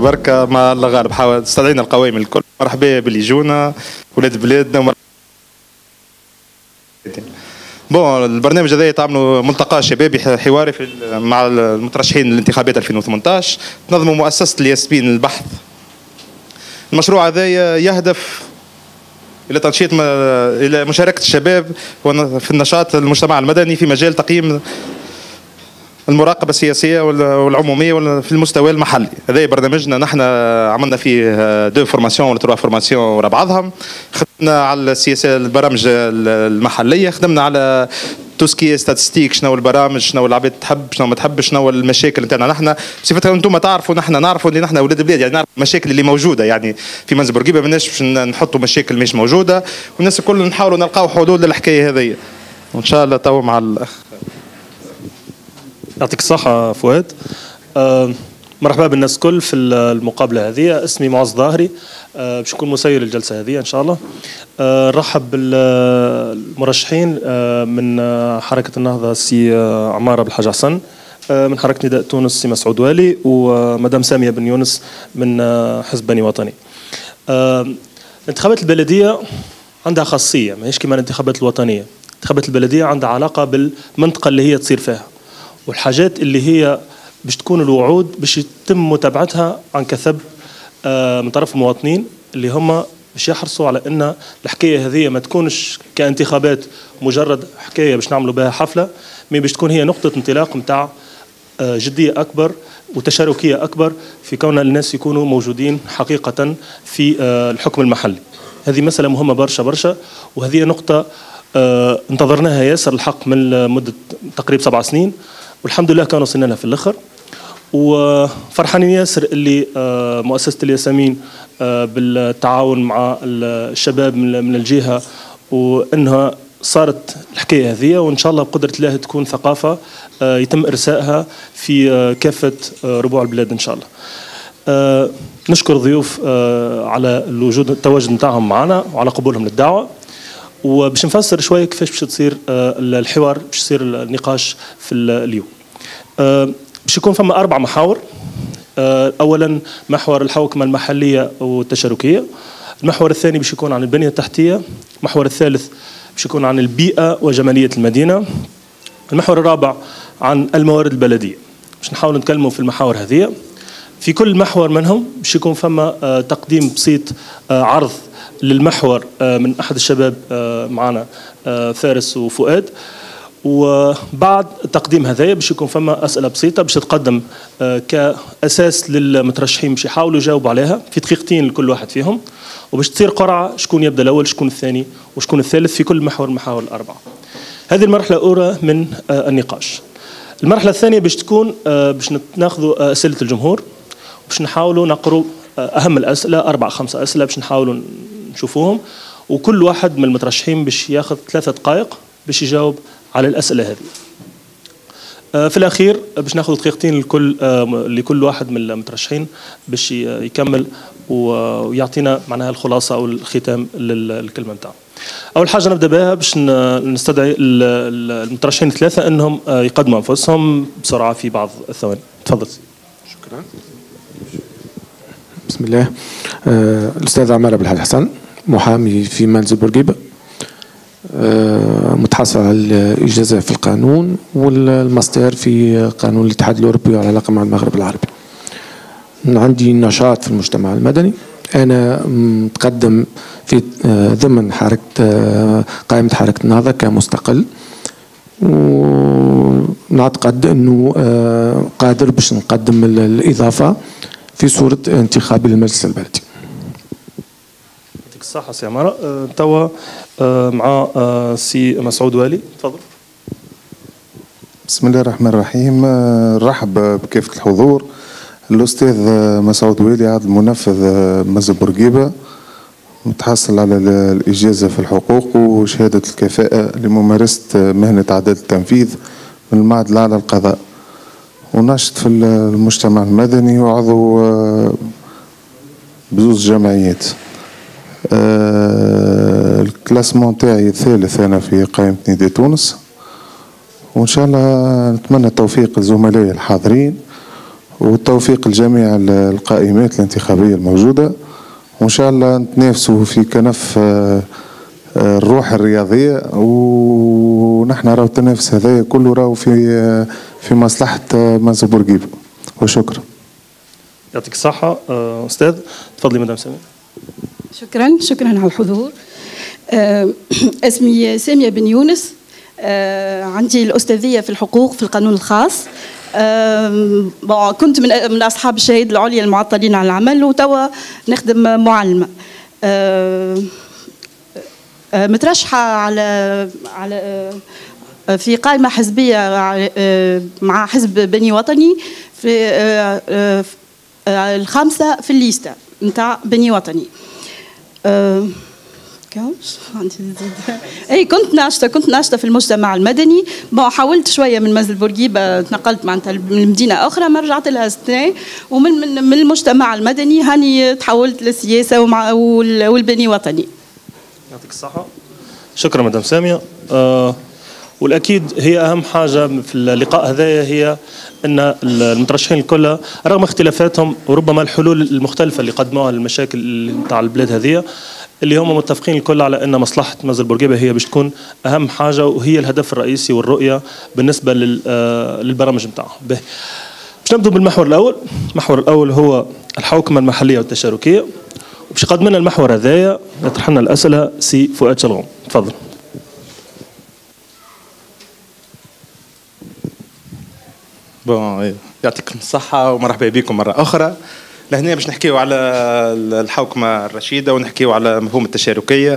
بركة مع الله غالب. حاول استدعينا القوائم الكل، مرحبا باللي يجونا ولاد بلادنا. بون البرنامج هذا تعملوا ملتقى شبابي حواري مع المترشحين للانتخابات 2018. تنظموا مؤسسة الياسبين للبحث. المشروع هذا يهدف إلى تنشيط إلى مشاركة الشباب في النشاط المجتمع المدني في مجال تقييم المراقبة السياسية والعمومية في المستوى المحلي. هذا برنامجنا، نحن عملنا فيه 2 فورماسيون ولا 3 فورماسيون ورا بعضهم. خدمنا على السياسة، البرامج المحلية، خدمنا على توسكي ستاتستيك، شنو البرامج، شنو العباد تحب، شنو ما تحبش، شنو المشاكل نتاعنا. نحن بصفتها انتم تعرفوا، نحن نعرفوا اللي نحن اولاد البلاد، يعني نعرف المشاكل اللي موجوده. يعني في منزل بورقيبه ماناش باش نحطوا مشاكل مش موجوده، والناس الكل نحاولوا نلقاو حلول للحكايه هذه. وان شاء الله تو مع الاخ. يعطيك الصحة فؤاد. مرحبا بالناس الكل في المقابلة هذه. اسمي معز ظاهري، باش نكون مسير الجلسة هذه إن شاء الله. نرحب بالمرشحين من حركة النهضة السي عمارة بالحاج حسن، من حركة نداء تونس السي مسعود والي، ومدام سامية بن يونس من حزب بني وطني. الانتخابات البلدية عندها خاصية، ماهيش كما الانتخابات الوطنية. الانتخابات البلدية عندها علاقة بالمنطقة اللي هي تصير فيها، والحاجات اللي هي باش تكون الوعود باش يتم متابعتها عن كثب من طرف المواطنين اللي هم باش يحرصوا على ان الحكايه هذه ما تكونش كانتخابات مجرد حكايه باش نعملوا بها حفله، مي باش تكون هي نقطه انطلاق نتاع جديه اكبر وتشاركيه اكبر في كون الناس يكونوا موجودين حقيقه في الحكم المحلي. هذه مساله مهمه برشا برشا، وهذه نقطه انتظرناها ياسر الحق من مده تقريبا 7 سنين، والحمد لله كانوا وصلنا لها في الاخر. وفرحانين ياسر اللي مؤسسه الياسمين بالتعاون مع الشباب من الجهه، وانها صارت الحكايه هذه، وان شاء الله بقدره الله تكون ثقافه يتم ارسائها في كافه ربوع البلاد ان شاء الله. نشكر الضيوف على التواجد نتاعهم معنا وعلى قبولهم للدعوه. وباش نفسر شويه كيفاش باش تصير الحوار، باش يصير النقاش في اليوم. باش يكون فما 4 محاور. اولا محور الحوكمه المحليه والتشاركيه. المحور الثاني باش يكون عن البنيه التحتيه. المحور الثالث باش يكون عن البيئه وجماليه المدينه. المحور الرابع عن الموارد البلديه. باش نحاول نتكلموا في المحاور هذه. في كل محور منهم باش يكون فما تقديم بسيط عرض للمحور من احد الشباب معنا فارس وفؤاد. وبعد تقديم هذايا باش يكون فما اسئله بسيطه باش تتقدم كاساس للمترشحين باش يحاولوا يجاوبوا عليها في دقيقتين لكل واحد فيهم، وباش تصير قرعه شكون يبدا الاول، شكون الثاني، وشكون الثالث في كل محور من المحاور الاربعه. هذه المرحله الاولى من النقاش. المرحله الثانيه باش تكون باش ناخذوا اسئله الجمهور، باش نحاولوا نقروا اهم الاسئله 4 5 اسئله باش نحاولوا نشوفوهم، وكل واحد من المترشحين باش ياخذ 3 دقائق باش يجاوب على الاسئله هذه. في الاخير باش ناخذ دقيقتين لكل واحد من المترشحين باش يكمل ويعطينا معناها الخلاصه او الختام للكلمه نتاعو. اول حاجه نبدا بها باش نستدعي المترشحين الثلاثه انهم يقدموا انفسهم بسرعه في بعض الثواني. تفضل. شكرا. بسم الله. الاستاذ عمارة بالحاج حسن، محامي في منزل بورقيبه، متحصل على الإجازة في القانون والماستر في قانون الاتحاد الأوروبي والعلاقة مع المغرب العربي. عندي نشاط في المجتمع المدني. أنا متقدم في ضمن قائمة حركة النهضة كمستقل، ونعتقد أنه قادر باش نقدم الإضافة في صورة انتخابي للمجلس البلدي. صح سي عمارة. توا مع سي مسعود والي، تفضل. بسم الله الرحمن الرحيم. نرحب بكافة الحضور. الأستاذ مسعود والي عضو منفذ منزل بورقيبة، متحصل على الإجازة في الحقوق وشهادة الكفاءة لممارسة مهنة عدالة التنفيذ من المعهد الأعلى للقضاء، وناشط في المجتمع المدني وعضو بزوز جمعيات. الكلاسمون تاعي الثالث أنا في قائمة نداء تونس، وإن شاء الله نتمنى التوفيق لزملائي الحاضرين، والتوفيق لجميع القائمات الانتخابية الموجودة، وإن شاء الله نتنافسوا في كنف الروح الرياضية، ونحن راهو التنافس هذا كله راهو في مصلحة منزل بورقيبة. وشكرا. يعطيك الصحة أستاذ. تفضلي مدام سامية. شكرا على الحضور. اسمي سامية بن يونس، عندي الأستاذية في الحقوق في القانون الخاص. كنت من أصحاب الشهادة العليا المعطلين عن العمل، وتوا نخدم معلمة. مترشحة على في قائمة حزبية مع حزب بني وطني في الخامسة في الليستة نتاع بني وطني. اي كنت ناشطه في المجتمع المدني. حاولت شويه من منزل بورقيبه، تنقلت معناتها لمدينه اخرى، ما رجعت لها سنه، ومن المجتمع المدني هاني تحولت للسياسه والبني وطني. يعطيك الصحه. شكرا مدام ساميه. والاكيد هي اهم حاجه في اللقاء هذايا هي ان المترشحين الكل رغم اختلافاتهم وربما الحلول المختلفه اللي قدموها للمشاكل نتاع البلاد هذه، اللي هم متفقين الكل على ان مصلحه منزل بورقيبه هي باش تكون اهم حاجه وهي الهدف الرئيسي والرؤيه بالنسبه للبرامج نتاعهم. باش نبدأ بالمحور الاول. المحور الاول هو الحوكمه المحليه والتشاركيه، وباش يقدم لنا المحور هذايا يطرح لنا الاسئله سي فؤاد شلغوم. تفضل. يعطيكم الصحة ومرحبا بكم مرة أخرى. لهنا باش نحكيو على الحوكمة الرشيدة، ونحكيو على مفهوم التشاركية.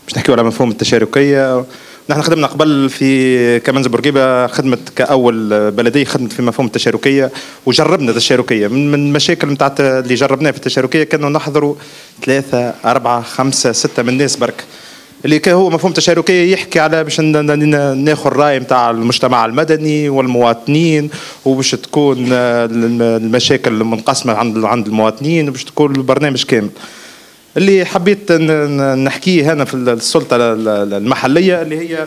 نحن خدمنا قبل في كمنزل بورقيبة، خدمت كأول بلدية خدمت في مفهوم التشاركية، وجربنا التشاركية. من المشاكل نتاع اللي جربناها في التشاركية كانوا نحضروا 3 4 5 6 من الناس برك. اللي كان هو مفهوم تشاركية يحكي على باش ناخذ الرأي نتاع المجتمع المدني والمواطنين، وباش تكون المشاكل منقسمة عند المواطنين، وباش تكون البرنامج كامل. اللي حبيت نحكيه هنا في السلطة المحلية اللي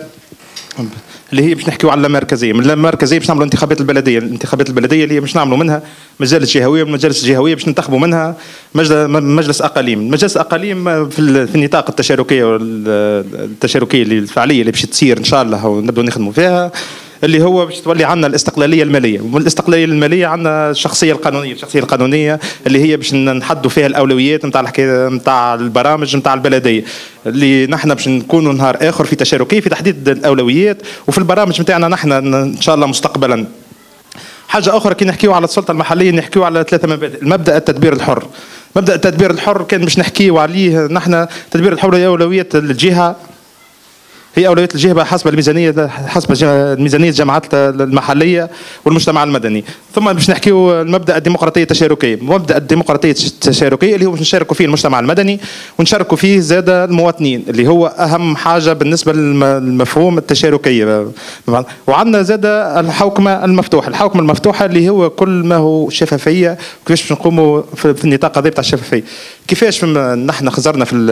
هي باش نحكيو على المركزيه. من المركزيه باش نعملوا الانتخابات البلديه اللي باش نعملوا منها مجالس جهويه، من المجالس الجهويه باش ننتخبوا منها مجلس اقاليم. مجلس اقاليم في النطاق التشاركيه اللي الفعاليه اللي باش تصير ان شاء الله ونبداو نخدموا فيها، اللي هو باش تولي عندنا الاستقلاليه الماليه. ومن الاستقلاليه الماليه عندنا الشخصيه القانونيه اللي هي باش نحدوا فيها الاولويات نتاع الحكايه نتاع البرامج نتاع البلديه، اللي نحن باش نكونوا نهار اخر في تشاركيه في تحديد الاولويات وفي البرامج نتاعنا نحن ان شاء الله مستقبلا. حاجه اخرى كي نحكيو على السلطه المحليه نحكيو على 3 مبادئ. المبدا التدبير الحر. مبدا التدبير الحر كان باش نحكيو عليه نحن. التدبير الحر هي اولويات الجهه، هي أولوية الجهة حسب الميزانية الجماعات المحلية والمجتمع المدني. ثم باش نحكيو المبدأ الديمقراطية التشاركية. مبدأ الديمقراطية التشاركية اللي هو باش نشاركوا فيه المجتمع المدني ونشاركوا فيه زاد المواطنين، اللي هو أهم حاجة بالنسبة للمفهوم التشاركية. وعندنا زاد الحوكمة المفتوحة اللي هو كل ما هو شفافية، وكيفاش باش نقوموا في النطاق هذا بتاع الشفافية. كيفاش نحن خزرنا في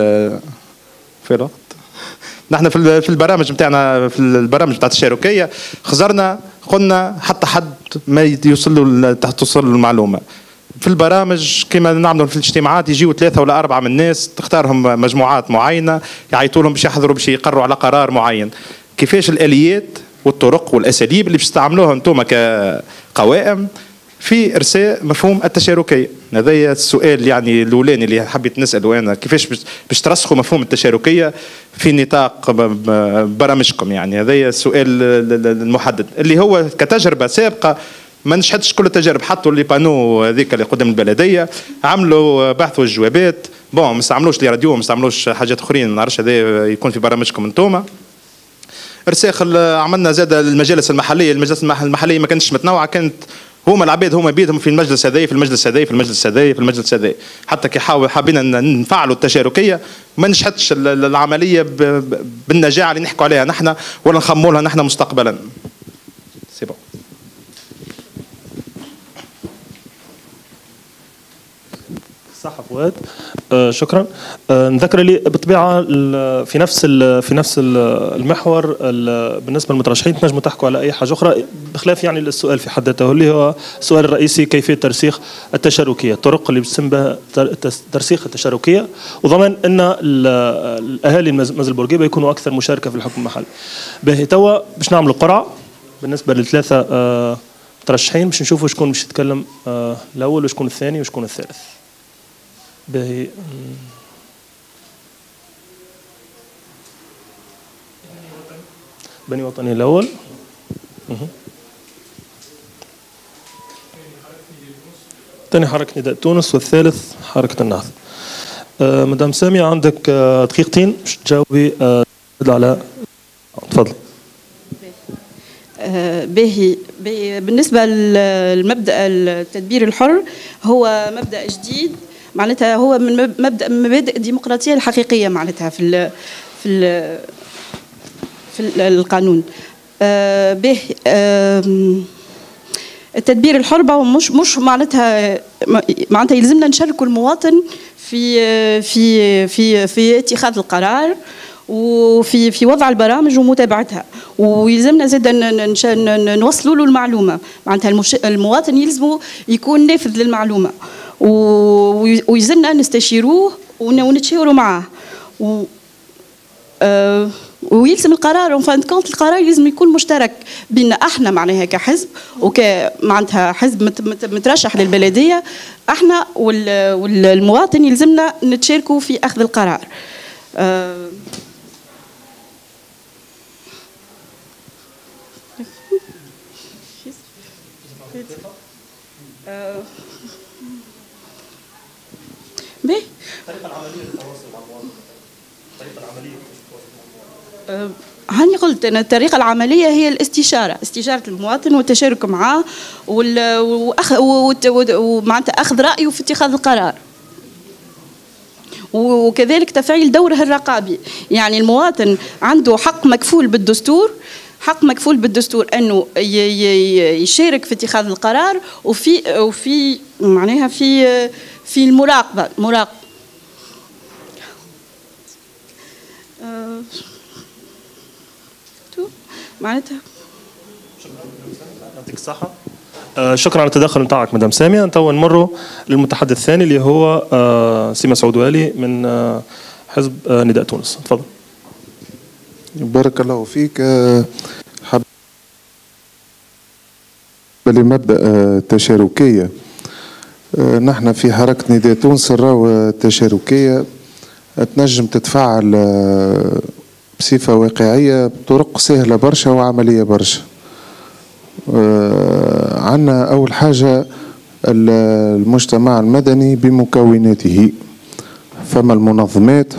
الوقت. نحن في البرامج نتاعنا، في البرامج نتاع التشاركيه خزرنا قلنا حتى حد ما توصل له المعلومه. في البرامج كما نعملوا في الاجتماعات يجيوا 3 ولا 4 من الناس، تختارهم مجموعات معينه يعيطوا لهم باش يحضروا باش يقرروا على قرار معين. كيفاش الاليات والطرق والاساليب اللي باش تستعملوها انتم كقوائم في ارساء مفهوم التشاركيه؟ هذا السؤال يعني الاولاني اللي حبيت نساله انا. كيفاش باش ترسخوا مفهوم التشاركيه في نطاق برامجكم؟ يعني هذا السؤال المحدد اللي هو كتجربه سابقه ما نشحتش كل التجارب. حطوا لي بانو هذيك اللي قدام البلديه، عملوا بحث والجوابات، ما استعملوش لي راديو، ما استعملوش حاجات اخرين، ما نعرفش هذا يكون في برامجكم انتوما. ارساخ عملنا زاد المجالس المحليه. المجالس المحليه ما كانتش متنوعه، كانت هما العباد هما بيدهم في المجلس هذا في المجلس هذا حتى كي حابين نفعلوا التشاركيه ما نشحتش العمليه بالنجاعه اللي نحكوا عليها نحن ولا نخموا لها نحن مستقبلا. سي بون. صح فؤاد. شكرا. نذكر لي بالطبيعه في نفس المحور بالنسبه للمترشحين تنجموا تحكوا على اي حاجه اخرى بخلاف يعني السؤال في حد ذاته اللي هو السؤال الرئيسي كيفيه ترسيخ التشاركيه، الطرق اللي بتسمى بها ترسيخ التشاركيه وضمان ان الاهالي مازل بورقيبه يكونوا اكثر مشاركه في الحكم المحلي. باهي توا باش نعملوا قرعه بالنسبه للثلاثه مترشحين باش نشوفوا شكون باش يتكلم الاول وشكون الثاني وشكون الثالث. باهي بني وطني الأول. ثاني حركة نداء تونس والثالث حركة النهضة. مدام سامية عندك دقيقتين باش تجاوبي على تفضل. باهي بالنسبة للمبدأ التدبير الحر هو مبدأ جديد معناتها هو من مبادئ الديمقراطية الحقيقية معناتها في القانون. به التدبير الحر مش معناتها يلزمنا نشاركوا المواطن في اتخاذ القرار وفي وضع البرامج ومتابعتها، ويلزمنا زاد نوصلوا له المعلومه معناتها المواطن يلزمه يكون نافذ للمعلومه ويلزمنا نستشيروه ونتشاوروا معاه ويلزم القرار القرار لازم يكون مشترك بين احنا معناها كحزب معناتها حزب مترشح للبلديه احنا والمواطن يلزمنا نتشاركوا في اخذ القرار. الطريقة العملية للتواصل مع المواطن. الطريقة العملية هاني قلت أنا الطريقة العملية هي استشارة المواطن والتشارك معه ومعناتها أخذ رأيه في اتخاذ القرار، وكذلك تفعيل دوره الرقابي. يعني المواطن عنده حق مكفول بالدستور أنه يشارك في اتخاذ القرار وفي معناها في المراقبة معناتها. يعطيك الصحة. شكرا على التدخل نتاعك مدام سامية. تو نمروا للمتحدث الثاني اللي هو سي مسعود والي من حزب نداء تونس. تفضل. بارك الله فيك. حب لمبدأ التشاركية، نحن في حركة نداء تونس نراو التشاركية تنجم تتفاعل بصفة واقعية بطرق سهلة برشا وعملية برشا. عنا أول حاجة المجتمع المدني بمكوناته، فما المنظمات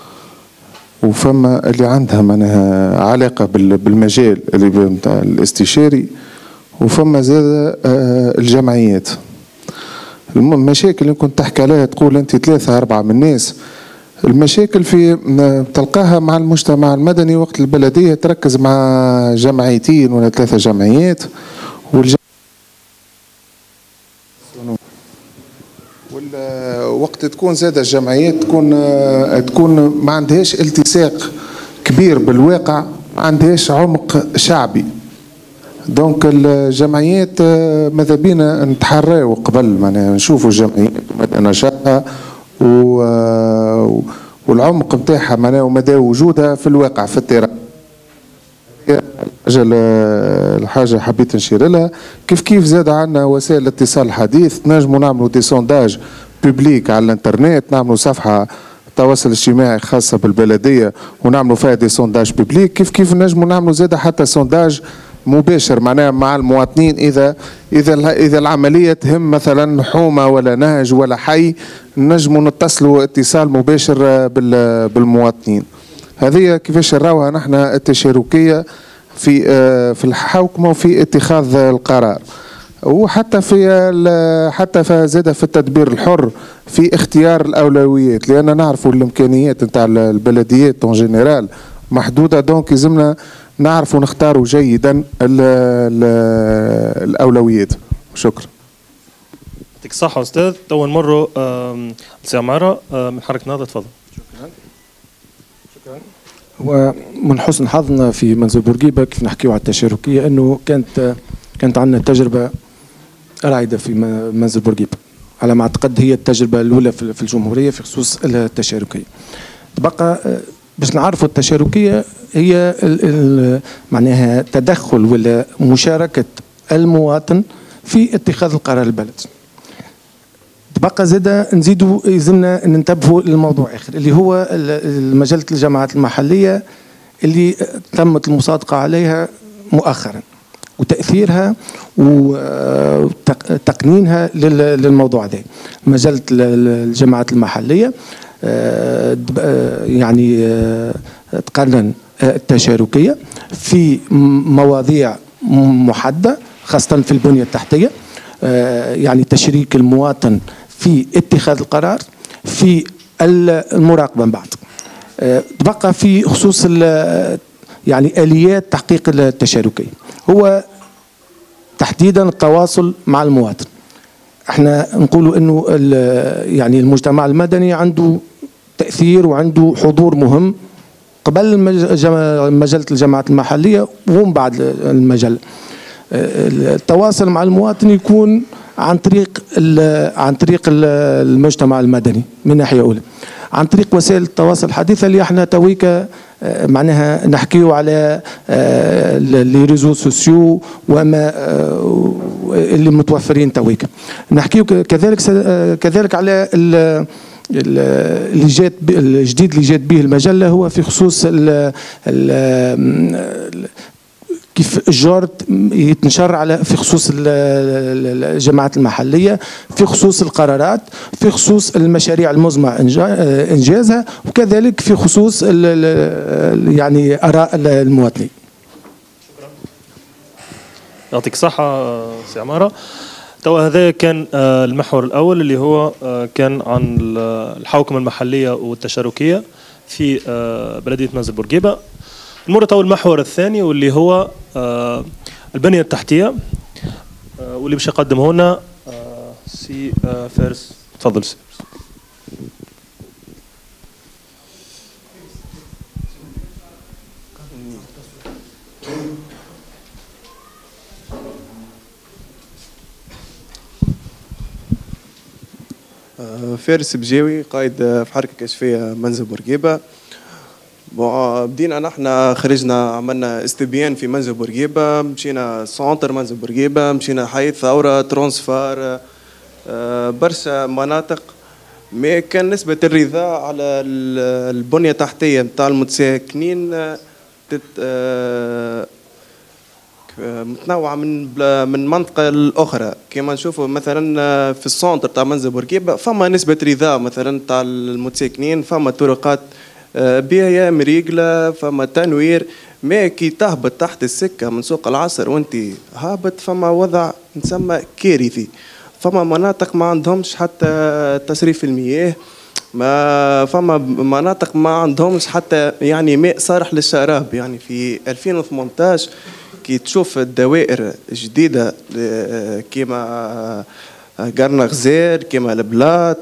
وفما اللي عندها معناها علاقة بالمجال اللي الاستشاري، وفما زاد الجمعيات. المشاكل اللي كنت تحكي عليها تقول أنت 3-4 من الناس، المشاكل في تلقاها مع المجتمع المدني وقت البلدية تركز مع 2 ولا 3 جمعيات، وقت تكون زادة الجمعيات تكون ما عندهاش التصاق كبير بالواقع، ما عندهاش عمق شعبي. دونك الجمعيات ماذا بينا نتحراو قبل معناها نشوفوا الجمعيات ومدى نشاطها والعمق نتاعها معناها ومدى وجودها في الواقع في التيران. الحاجة حبيت نشير لها كيف زاد عندنا وسائل الاتصال الحديث، نجموا نعملوا دي سونداج بوبليك على الانترنت، نعملوا صفحة تواصل اجتماعي خاصة بالبلدية ونعملوا فيها دي سونداج بوبليك. كيف نجموا نعملوا زاد حتى سونداج مباشر معناها مع المواطنين اذا العمليه تهم مثلا حومه ولا نهج ولا حي، نجموا نتصلوا اتصال مباشر بالمواطنين. هذه كيفاش نراوها نحن التشاركيه في الحوكمه وفي اتخاذ القرار، وحتى حتى زاد في التدبير الحر في اختيار الاولويات، لان نعرفوا الامكانيات نتاع البلديات اون جينيرال محدوده. دونك يلزمنا نعرفوا نختاروا جيدا الأولويات. شكرا. يعطيك الصحة أستاذ. تو نمروا سي عمارة من حركة نهضة، تفضل. شكرا. ومن حسن حظنا في منزل بورقيبة كيف نحكيو على التشاركية أنه كانت عندنا تجربة رائدة في منزل بورقيبة، على ما أعتقد هي التجربة الأولى في الجمهورية في خصوص التشاركية. تبقى باش نعرفوا التشاركية هي معناها تدخل ولا مشاركة المواطن في اتخاذ القرار البلد. تبقى نزيدوا يلزمنا ننتبهوا للموضوع آخر اللي هو مجلة الجماعات المحلية اللي تمت المصادقة عليها مؤخرا، وتأثيرها وتقنينها للموضوع ده. مجلة الجماعات المحلية يعني تقنن التشاركية في مواضيع محددة خاصة في البنية التحتية، يعني تشريك المواطن في اتخاذ القرار، في المراقبة من بعد. تبقى في خصوص يعني آليات تحقيق التشاركية هو تحديدا التواصل مع المواطن. احنا نقولوا انه يعني المجتمع المدني عنده تأثير وعنده حضور مهم قبل مجلة الجماعات المحلية ومن بعد المجلة. التواصل مع المواطن يكون عن طريق المجتمع المدني من ناحية أولى، عن طريق وسائل التواصل الحديثة اللي احنا تويك معناها نحكيو على لي ريزو سوسيو وما اللي متوفرين تويك. نحكيو كذلك على الجديد اللي جات به المجلة، هو في خصوص كيف الجارد يتنشر على في خصوص الجماعات المحلية، في خصوص القرارات، في خصوص المشاريع المزمع إنجازها، وكذلك في خصوص يعني آراء المواطنين. يعطيك الصحة سي عمارة. توا هذا كان المحور الأول اللي هو كان عن الحوكمة المحلية والتشاركية في بلدية منزل بورقيبة. نمر توا المحور الثاني واللي هو البنية التحتية، واللي باش يقدمه لنا سي فارس. تفضل سي فارس بجاوي، قائد في حركة كشفية منزل بورقيبة. بدينا نحن خرجنا عملنا استبيان في منزل بورقيبة، مشينا سونتر منزل بورقيبة، مشينا حي ثورة، ترانسفار، برشا مناطق. ما كان نسبة الرضا على البنية التحتية نتاع المتساكنين متنوعة من منطقة لأخرى. كما نشوفوا مثلا في السونتر تاع منزل بورقيبة فما نسبة رضا مثلا تاع المتساكنين، فما طرقات بيئة مريقلة، فما تنوير. ما كي تهبط تحت السكة من سوق العصر وانت هابط فما وضع نسمى كارثي. فما مناطق ما عندهمش حتى تصريف المياه، ما فما مناطق ما عندهمش حتى يعني ماء صالح للشراب. يعني في 2018 كي تشوف الدوائر الجديدة كما قرن غزير، كما البلاط،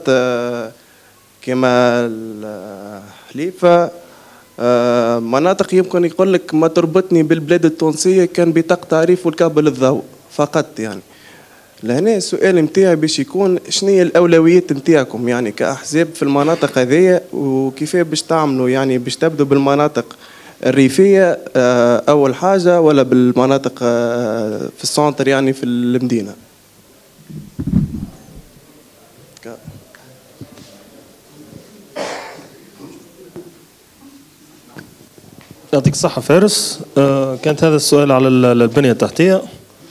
كما الحليفة، مناطق يمكن يقول لك ما تربطني بالبلاد التونسية كان بطاقة تعريف والكابل الضوء فقط. يعني لهنا السؤال نتاعي باش يكون شنو هي الأولويات نتاعكم يعني كأحزاب في المناطق هذيا، وكيف باش تعملوا يعني باش تبدوا بالمناطق الريفية أول حاجة ولا بالمناطق في السونتر يعني في المدينة؟ يعطيك الصحة فارس. كانت هذا السؤال على البنية التحتية،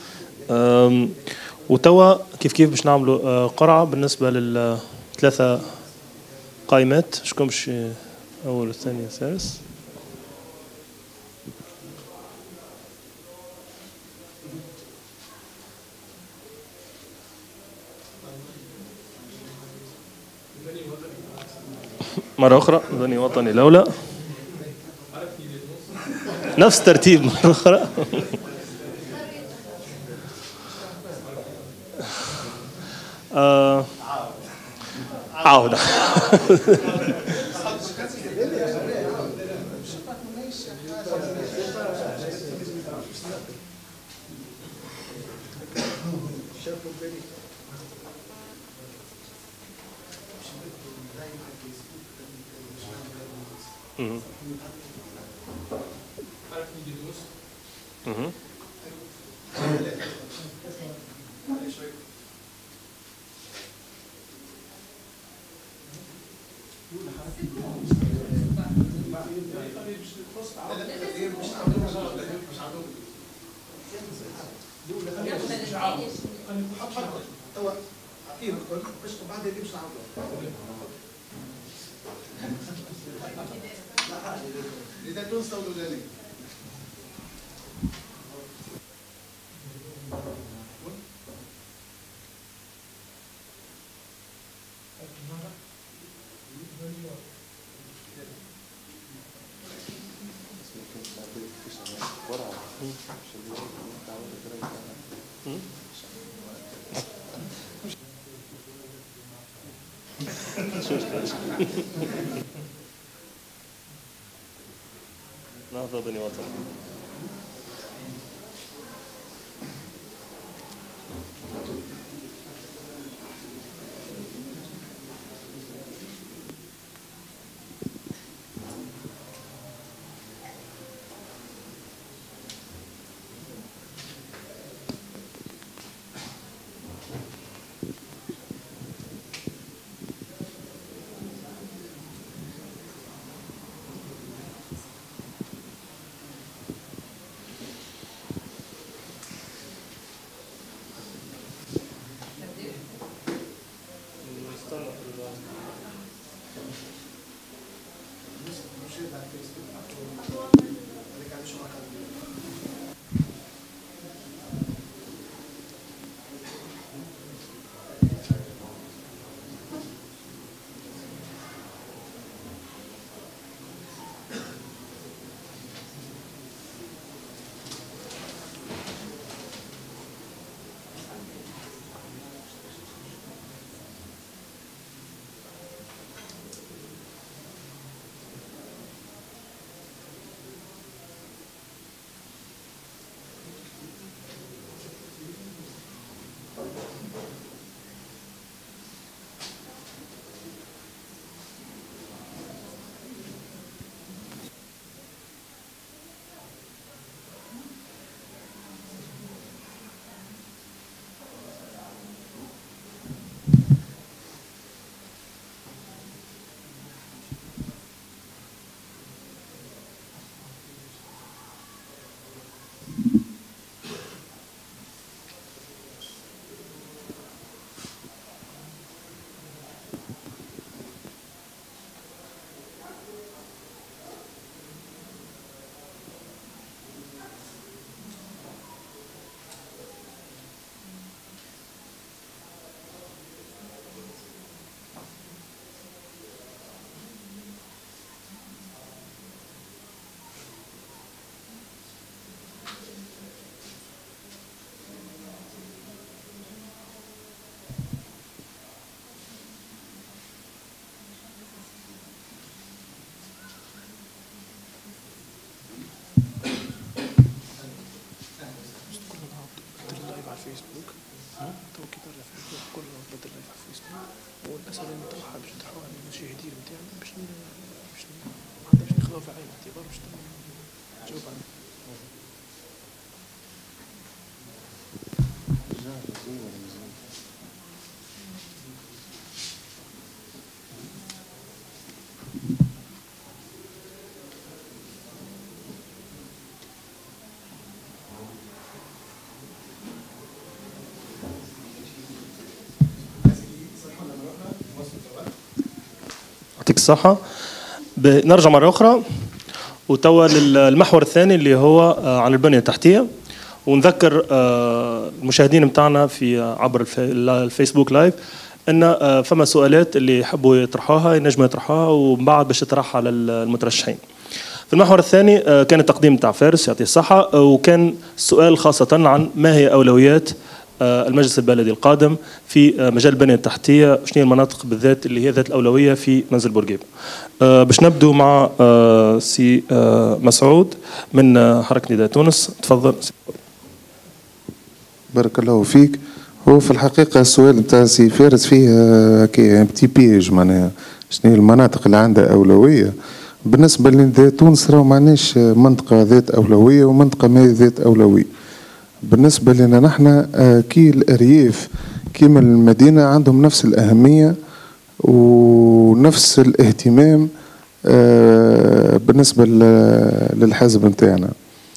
وتوا كيف باش نعملوا قرعة بالنسبة للثلاثة قائمات. شكون باش أول والثاني والثالث؟ مرة أخرى بني وطني الأولى، نفس ترتيب مرة أخرى. عاود. نهضة بني وطن. الفيسبوك تو كي طلع الفيسبوك كلهم بدل لايف على الفيسبوك والاسئله اللي نطرحها باش يطرحوها للمشاهدين نتاعنا باش ما عندناش ناخذوها في عين الاعتبار باش نجاوب عليها. يعطيك الصحة. نرجع مرة أخرى وتوا للمحور الثاني اللي هو عن البنية التحتية، ونذكر المشاهدين متاعنا في عبر الفيسبوك لايف أن فما سؤالات اللي يحبوا يطرحوها ينجموا يطرحوها ومن بعد باش تطرحها للمترشحين. في المحور الثاني كان التقديم تاع فارس يعطيه الصحة، وكان السؤال خاصة عن ما هي أولويات المجلس البلدي القادم في مجال البنية التحتية، شنو هي المناطق بالذات اللي هي ذات الأولوية في منزل بورقيبة. باش نبدو مع سي مسعود من حركة نداء تونس. تفضل. بارك الله فيك. هو في الحقيقة السؤال نتاع سي فارس فيه كي بتي بيج، معناها شنو هي المناطق اللي عندها أولوية. بالنسبة لنداء تونس راهو معناش منطقة ذات أولوية ومنطقة ما ذات أولوية. بالنسبة لنا نحن كي الأرياف كيما المدينة عندهم نفس الأهمية ونفس الاهتمام بالنسبة للحزب نتاعنا.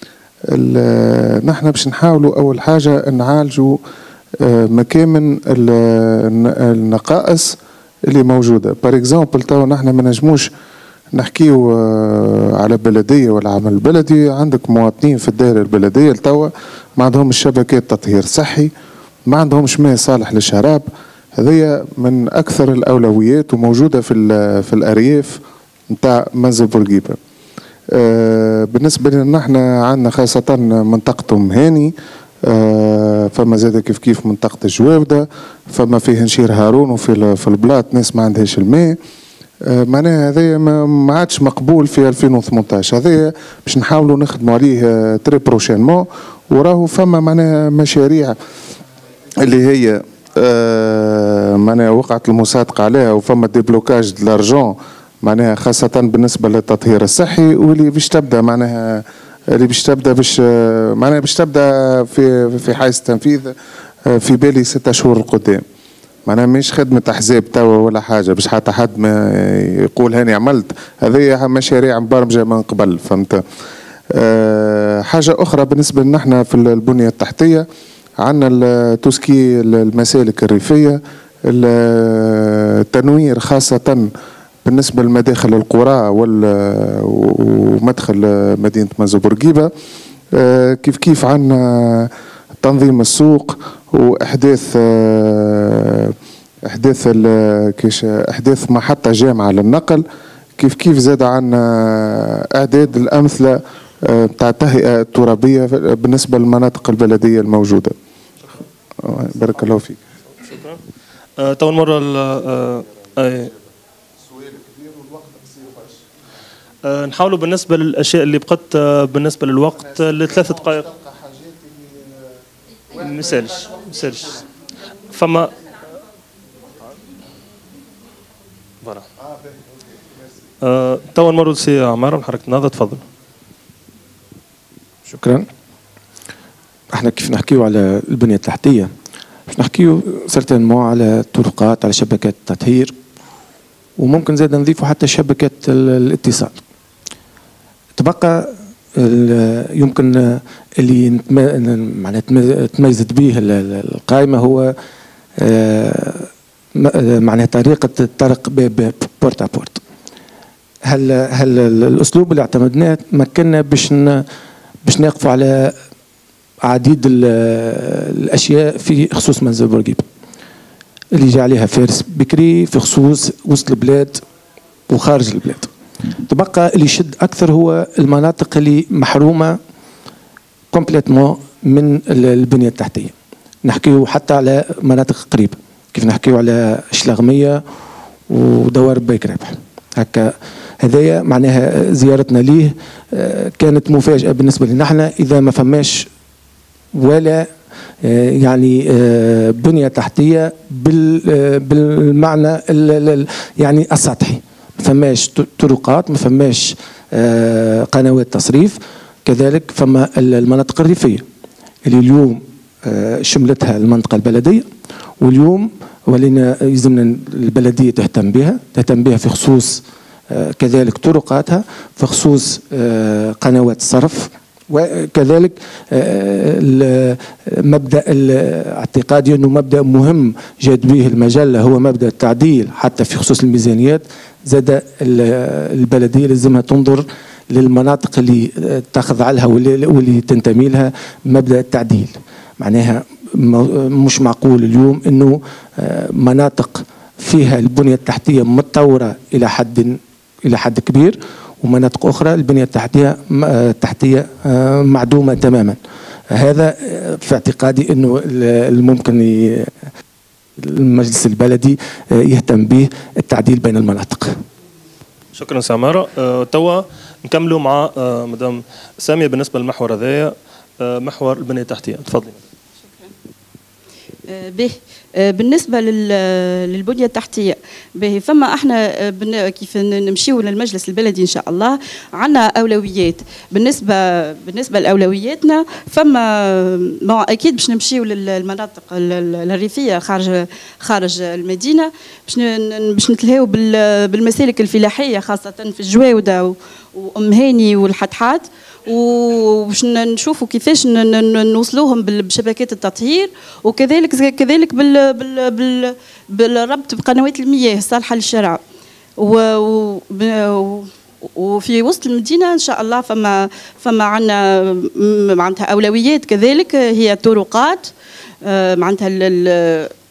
نحن باش نحاولوا أول حاجة نعالجوا مكامن النقائص اللي موجودة. بار اكزامبل توا نحن ما نجموش نحكيو على بلدية ولا عمل بلدي. عندك مواطنين في الدائرة البلدية توا ما عندهمش شبكات تطهير صحي، ما عندهمش ماء صالح للشراب. هذه من أكثر الأولويات وموجودة في الأرياف نتاع منزل بورقيبة. بالنسبة لنا نحن عندنا خاصة منطقة مهاني، فما زاد كيف منطقة الجوافدة، فما فيه نشير هارون، وفي البلاط ناس ما عندهاش الماء. معناها هذا ما عادش مقبول في 2018. هذا باش نحاولوا نخدموا عليه تري بروشينمون، وراهو فما معناها مشاريع اللي هي معناها وقعت المصادقة عليها، وفما ديبلوكاج دلارجون معناها خاصة بالنسبة للتطهير الصحي، واللي باش تبدا معناها باش تبدا في حيز التنفيذ في بالي 6 شهور القدام. معناها مش خدمة أحزاب توا ولا حاجة باش حتى حد ما يقول هاني عملت. هذه مشاريع مبرمجة من قبل، فهمت. حاجة أخرى بالنسبة لنا احنا في البنية التحتية، عندنا توسكي المسالك الريفية، التنوير خاصة بالنسبة لمداخل القرى ومدخل مدينة منزل بورقيبة. كيف عندنا تنظيم السوق وإحداث إحداث محطة جامعة للنقل. كيف زاد عندنا إعداد الأمثلة بتاع التهيئة الترابية بالنسبة للمناطق البلدية الموجودة. بارك الله فيك. شكرا. تو مرة نحاولوا بالنسبة للأشياء اللي بقت بالنسبة للوقت ل3 دقائق. مسالش فما تو مرة سي عمار من حركة النهضة. تفضل. شكرا. احنا كيف نحكيو على البنية التحتية، باش نحكيو سيرتينمون على الطرقات، على شبكات التطهير، وممكن زاد نضيفوا حتى شبكات الاتصال. تبقى يمكن اللي معناها تميزت به القائمة هو معناها طريقة الطرق بورت بورت. هل الأسلوب اللي اعتمدناه مكننا باش نقفوا على عديد الأشياء في خصوص منزل بورقيبة اللي جاء عليها فارس بكري في خصوص وسط البلاد وخارج البلاد. تبقى اللي يشد أكثر هو المناطق اللي محرومة كومبليتمون من البنية التحتية. نحكيو حتى على مناطق قريبة، كيف نحكيو على شلغمية ودوار بيك رابح. هكا هذايا معناها زيارتنا ليه كانت مفاجأة بالنسبة لنا احنا، إذا ما فماش ولا يعني بنية تحتية بالمعنى يعني السطحي. ما فماش طرقات، ما فماش قنوات تصريف. كذلك فما المناطق الريفية اللي اليوم شملتها المنطقة البلدية، واليوم ولينا يلزمنا البلدية تهتم بها في خصوص كذلك طرقاتها، في خصوص قنوات الصرف، وكذلك مبدأ اعتقادي أنه مبدأ مهم جاد به المجلة هو مبدأ التعديل. حتى في خصوص الميزانيات زاد البلدية لازمها تنظر للمناطق اللي تخضع لها واللي تنتمي لها مبدأ التعديل. معناها مش معقول اليوم أنه مناطق فيها البنية التحتية متطورة إلى حد كبير، ومناطق أخرى البنية التحتية معدومة تماما. هذا في اعتقادي أنه الممكن المجلس البلدي يهتم به التعديل بين المناطق. شكرا سعمارة. توا نكملوا مع مدام سامية بالنسبة للمحور هذايا، محور البنية التحتية. تفضلي. به بالنسبه للبنيه التحتيه، به فما احنا كيف نمشيو للمجلس البلدي ان شاء الله عندنا اولويات. بالنسبه لاولوياتنا فما اكيد باش نمشيو للمناطق الريفيه خارج المدينه، باش نتلهاو بالمسالك الفلاحيه خاصه في الجواوده وام هاني والحتحات، وباش نشوفوا كيفاش نوصلوهم بشبكات التطهير، وكذلك بالربط بقنوات المياه الصالحه للشارع. وفي وسط المدينه ان شاء الله فما عندنا معناتها اولويات كذلك، هي الطرقات، معناتها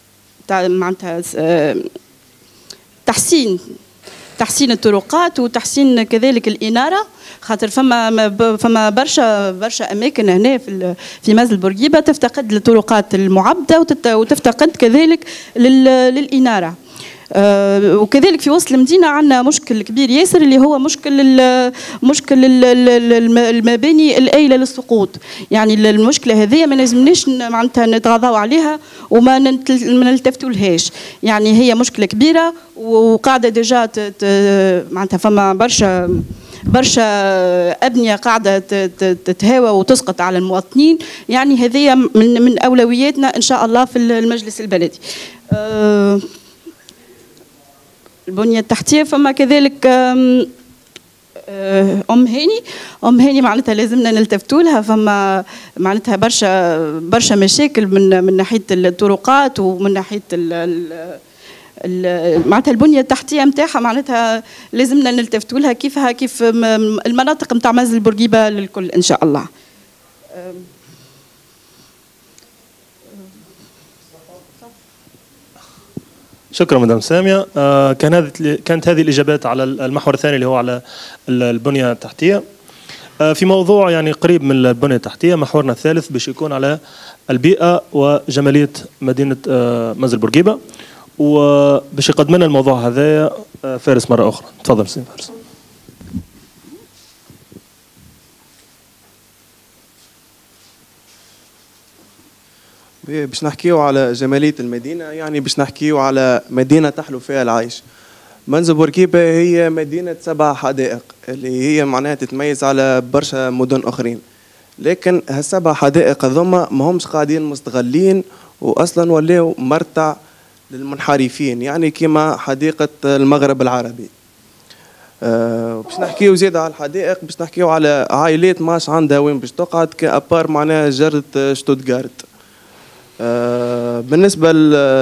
تحسين الطرقات وتحسين كذلك الاناره، خاطر فما برشا اماكن هنا في منزل بورقيبه تفتقد للطرقات المعبده وتفتقد كذلك للاناره. وكذلك في وسط المدينه عندنا مشكل كبير ياسر اللي هو مشكل المباني الآيلة للسقوط. يعني المشكله هذه ما لازمناش معناتها نتغاضوا عليها وما نلتفتوا لهاش، يعني هي مشكله كبيره وقاعده ديجا معناتها فما برشا أبنية قاعدة تتهاوى وتسقط على المواطنين. يعني هذه من أولوياتنا إن شاء الله في المجلس البلدي. البنية التحتية فما كذلك أم هاني معناتها لازمنا نلتفتوا لها، فما معناتها برشا مشاكل من ناحية الطرقات ومن ناحية معناتها البنيه التحتيه نتاعها، معناتها لازمنا نلتفتوا لها كيف المناطق نتاع منزل بورقيبه للكل ان شاء الله. شكرا مدام ساميه. كانت هذه الاجابات على المحور الثاني اللي هو على البنيه التحتيه. في موضوع يعني قريب من البنيه التحتيه، محورنا الثالث باش يكون على البيئه وجماليه مدينه منزل بورقيبه، وباش يقدم لنا الموضوع هذايا فارس مرة أخرى. تفضل سي فارس. باش نحكيو على جمالية المدينة، يعني باش نحكيو على مدينة تحلو فيها العيش. منزل بورقيبة هي مدينة 7 حدائق اللي هي معناها تتميز على برشا مدن أخرين، لكن ها7 حدائق هذوما ما همش قاعدين مستغلين، وأصلا ولاو مرتع للمنحرفين، يعني كما حديقة المغرب العربي. باش نحكيو زيادة على الحدائق، باش نحكيو على عائلات ماش عندها وين باش تقعد كأبار معناها جرة شتوتغارت. بالنسبة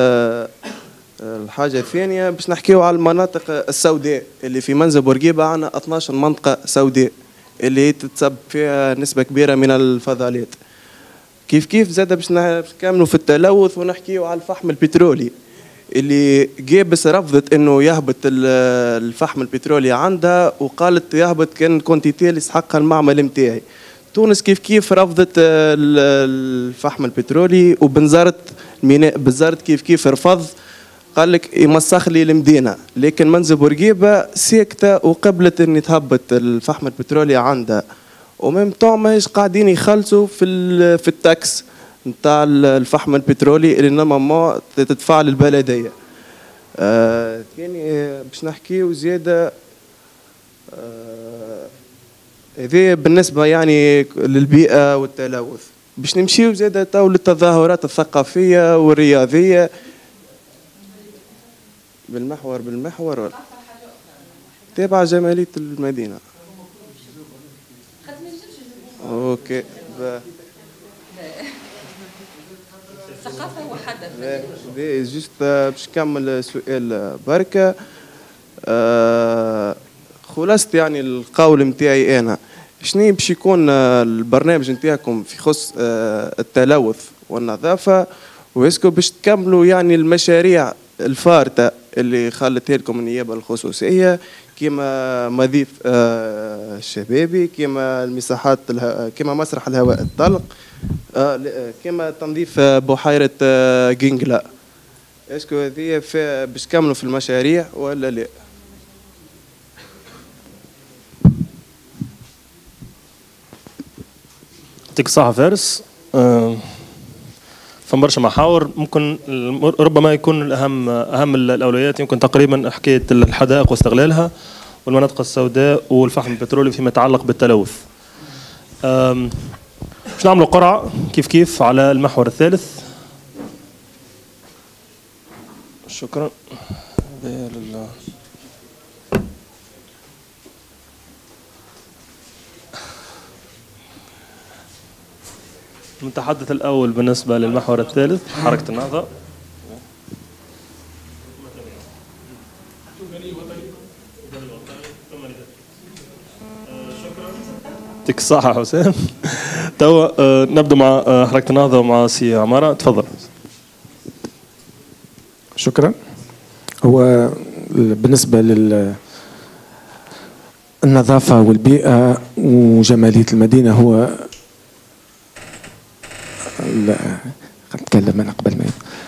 للحاجة الثانية باش نحكيو على المناطق السوداء اللي في منزل بورقيبة. عندنا 12 منطقة سوداء اللي تتسبب فيها نسبة كبيرة من الفضلات. كيف زاد باش نكملوا في التلوث ونحكيو على الفحم البترولي اللي جابس رفضت انه يهبط الفحم البترولي عندها، وقالت يهبط كان كونتيتي اللي يسحقها المعمل نتاعي. تونس كيف رفضت الفحم البترولي، وبنزرت الميناء بنزرت كيف رفض، قال لك يمسخ لي المدينه، لكن منزل بورقيبه ساكته وقبلت ان تهبط الفحم البترولي عندها. وميم طون ماهيش قاعدين يخلصوا في التاكس نتاع الفحم البترولي اللي نورمالمون تدفع للبلديه. ثاني باش نحكيو زياده هذه بالنسبه يعني للبيئه والتلوث. باش نمشيو زياده تو للتظاهرات الثقافيه والرياضيه بالمحور تابع جماليه المدينه. اوكي ثقافة وحدث. جست باش نكمل سؤال بركة. خلاصة يعني القول نتاعي أنا شنو باش يكون البرنامج نتاعكم في خص التلوث والنظافة، واسكو باش تكملوا يعني المشاريع الفارطة اللي خلتها لكم النيابة الخصوصية كما مضيف الشبابي، كما المساحات كما مسرح الهواء الطلق، كما تنظيف بحيرة جينجلا، اسكو هذه باش تكملوا في المشاريع ولا لا؟ يعطيك الصحة فارس. فما برشا محاور، ممكن ربما يكون أهم الأولويات يمكن تقريبا حكاية الحدائق واستغلالها والمناطق السوداء والفحم البترولي فيما يتعلق بالتلوث. باش نعملوا قرعة كيف على المحور الثالث. شكرا. المتحدث الأول بالنسبة للمحور الثالث حركة النهضة. يعطيك الصحة حسام. توا نبدأ مع حركة النهضة ومع سي عمارة، تفضل. شكرا. هو بالنسبة للنظافة والبيئة وجمالية المدينة، هو لا نتكلم أنا قبل ما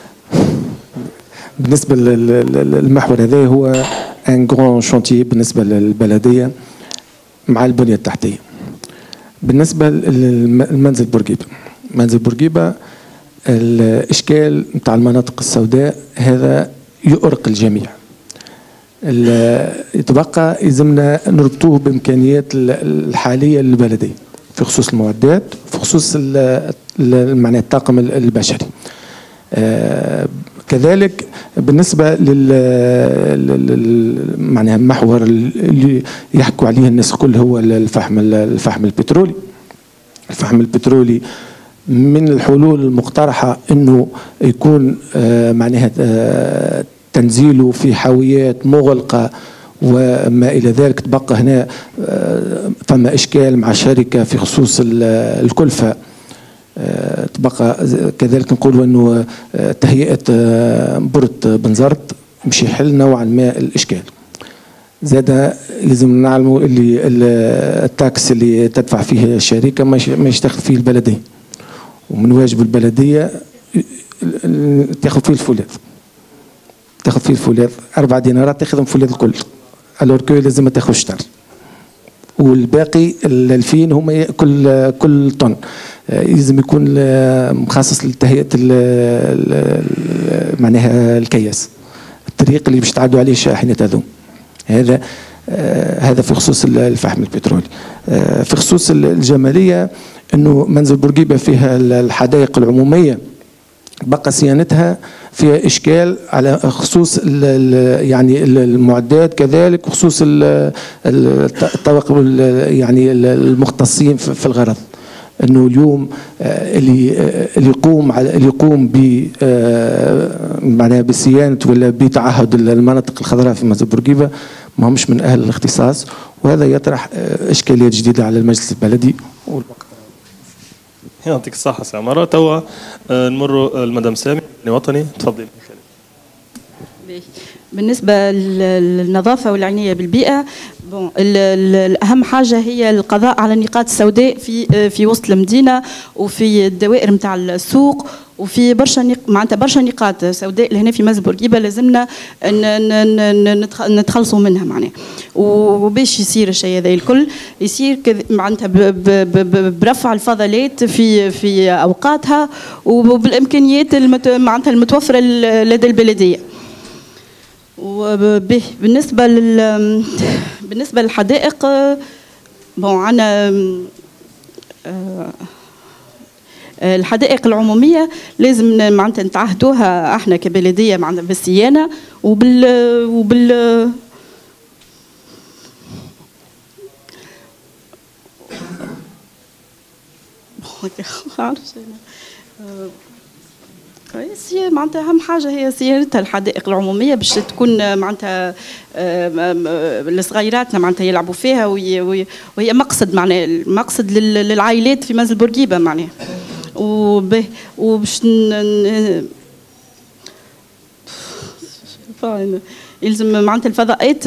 بالنسبة للمحور هذا هو ان غران شونتيي بالنسبة للبلدية مع البنية التحتية. بالنسبة للمنزل بورقيبة، منزل بورقيبة الإشكال نتاع المناطق السوداء هذا يؤرق الجميع. يتبقى يلزمنا نربطوه بإمكانيات الحالية للبلدية في خصوص المعدات، في خصوص معنى الطاقم البشري. كذلك بالنسبة معناها المحور اللي يحكوا عليه الناس الكل هو الفحم البترولي. الفحم البترولي من الحلول المقترحة انه يكون معناها تنزيله في حاويات مغلقة وما الى ذلك. تبقى هنا فما اشكال مع شركة في خصوص الكلفة. تبقى كذلك نقولوا انه تهيئة بورت بنزرت مش يحل نوعا ما الاشكال. زاد لازم نعلموا اللي التاكس اللي تدفع فيه الشركة ما يشتغل فيه البلدية، ومن واجب البلدية تاخذ فيه الفولاذ، تاخذ فيه الفولاذ 4 دينارات تاخذهم فولاذ الكل، الور كو لازم ما تاخذش شطر، والباقي 2000 هما كل طن لازم يكون مخصص لتهيئة معناها الكياس، الطريق اللي باش تعدوا عليه الشاحنات هذوم. هذا في خصوص الفحم البترولي. في خصوص الجمالية انه منزل بورقيبة فيها الحدائق العمومية بقى صيانتها فيها اشكال على خصوص يعني المعدات، كذلك خصوص الطواقم يعني المختصين في الغرض. انه اليوم اللي يقوم ب معناها بصيانه ولا بتعهد المناطق الخضراء في منزل بورقيبة ما همش من اهل الاختصاص، وهذا يطرح اشكاليات جديده على المجلس البلدي. يعطيك الصحة سي عمارة. توا نمروا المدام سامي وطني، تفضلي. بالنسبة للنظافة والعناية بالبيئة، الأهم حاجة هي القضاء على النقاط السوداء في وسط المدينة وفي الدوائر نتاع السوق، وفي معناتها برشا نقاط سوداء لهنا في منزل بورقيبة لازمنا نتخلصوا منها معناها. وباش يصير الشيء هذا الكل يصير معناتها برفع الفضلات في اوقاتها وبالامكانيات معناتها المتوفره لدى البلديه. بالنسبه للحدائق عندنا الحدائق العموميه لازم معناتها نتعهدوها احنا كبلديه معناتها بالصيانه وبال هي معناتها اهم حاجه هي صيانتها الحدائق العموميه باش تكون معناتها الصغيراتنا معناتها يلعبوا فيها وهي مقصد معناها مقصد للعائلات في منزل بورقيبة معناها. وباش يلزم معناتها الفضاءات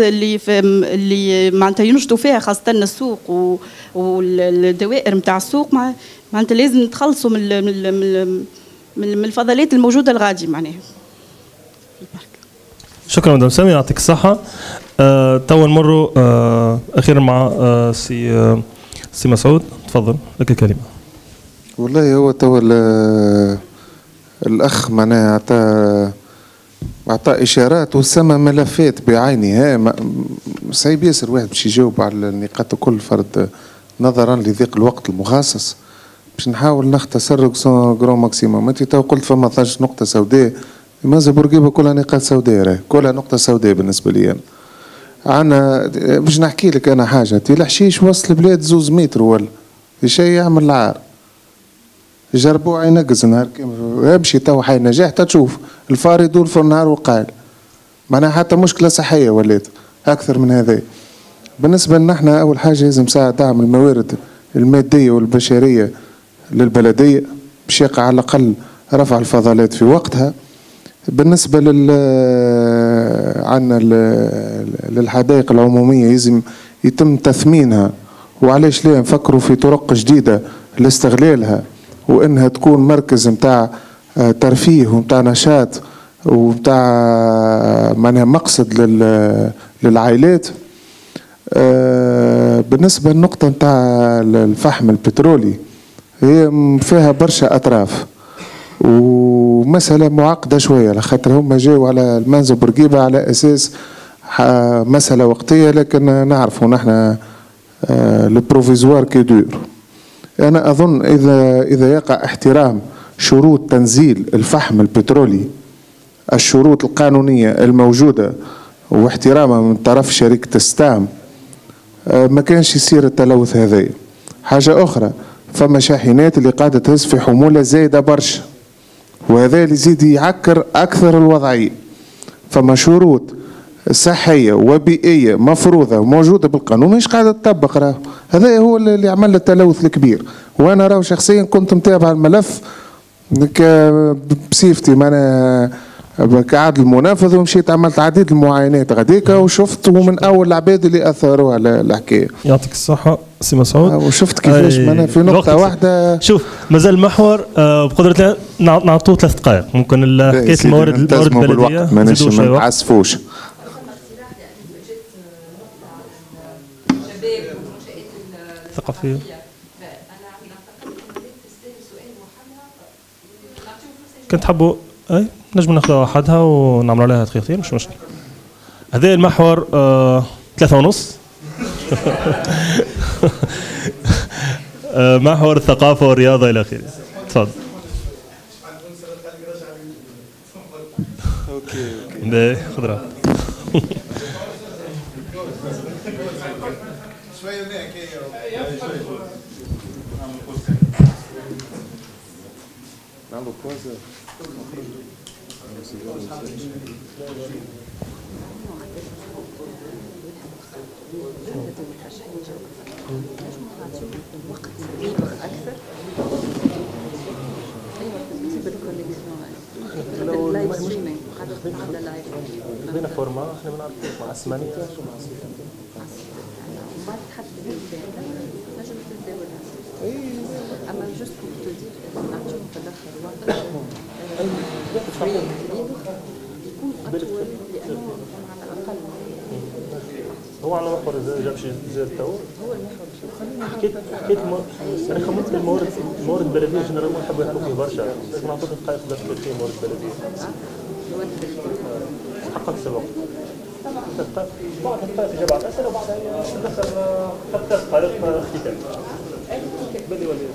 اللي معناتها ينشطوا فيها خاصه السوق والدوائر نتاع السوق معناتها لازم نتخلصوا من الفضلات الموجوده الغادي معناها. شكرا مدام سامي، يعطيك الصحه. توا نمروا اخيرا مع سي مسعود، تفضل لك الكلمه. والله هو توا الاخ معناها اعطى اشارات وسمى ملفات بعينها. صعيب ياسر واحد باش يجاوب على النقاط الكل فرد نظرا لضيق الوقت المخصص. باش نحاول نختصر غرو ماكسيموم. انت تو قلت فما 12 نقطه سوداء، مازا بورقيبه كلها نقاط سوداء، راهي كلها نقطه سوداء بالنسبه لي انا. عنا باش نحكي لك انا حاجه، تي الحشيش وصل البلاد 2 متر ولا في شيء يعمل العار. جربوه ينقز نهار كامل، امشي تو حي نجاح تشوف الفار يدور في النهار وقال معناها حتى مشكله صحيه ولات اكثر من هذا. بالنسبه لنا احنا اول حاجه لازم ساعه دعم الموارد الماديه والبشريه للبلديه باش يقع على الاقل رفع الفضلات في وقتها. بالنسبه عندنا للحدائق العموميه لازم يتم تثمينها، وعلاش لا نفكروا في طرق جديده لاستغلالها وانها تكون مركز نتاع ترفيه ونتاع نشاط ونتاع معناها مقصد للعائلات. بالنسبه للنقطه نتاع الفحم البترولي هي فيها برشا اطراف ومسألة معقدة شوية، لخاطر هم جاوا على المنزل بورقيبة على أساس مسألة وقتية، لكن نعرفوا نحن البروفيزوار كي دور. أنا أظن إذا يقع احترام شروط تنزيل الفحم البترولي، الشروط القانونية الموجودة واحترامها من طرف شركة ستام، ما كانش يصير التلوث هذا. حاجة أخرى، فما شاحنات اللي قاعدة تهز في حمولة زايدة برشا، وهذا اللي يزيد يعكر أكثر الوضعية. فما شروط صحية وبيئية مفروضة وموجودة بالقانون مش قاعدة تطبق. راه هذا هو اللي عمل التلوث الكبير. وأنا راه شخصيا كنت متابع الملف بصفتي معنا كعادل منافذ، ومشيت عملت عديد المعاينات غاديك وشفت من أول العباد اللي أثروا على الحكاية. يعطيك الصحة سي مسعود. وشفت كيفاش معنا في نقطة واحدة. شوف مازال المحور بقدرة نعطوه 3 دقائق. ممكن حكاية الموارد البلدية نزيدوا شوية، ما نتعسفوش. ثقافية. كنت حبوا اي نجم ناخذها وحدها ونعمل عليها تخيطين مش مشكلة. هذا المحور 3:30. محور الثقافة والرياضة إلى آخره. تفضل. اوكي خذ راحتك. خذينا فورما احنا بنعرف كيف مع اسمانية شو مع بعد تحط نجم تتداولها. اما جوست بور تو دير نعطيهم في الاخر وقت يكون اطول لانه على الاقل هو على محور جاب شيء زي التو هو المحور. حكيت انا خممت الموارد البلديه جنرالمون يحبوا يهانوا فيه برشا، لازم نعطوك دقائق باش تدير فيه موارد بلديه. حققت الوقت. بعد دقائق اجابه على الاسئله وبعدها ندخل 3 دقائق ختام. بدي ولي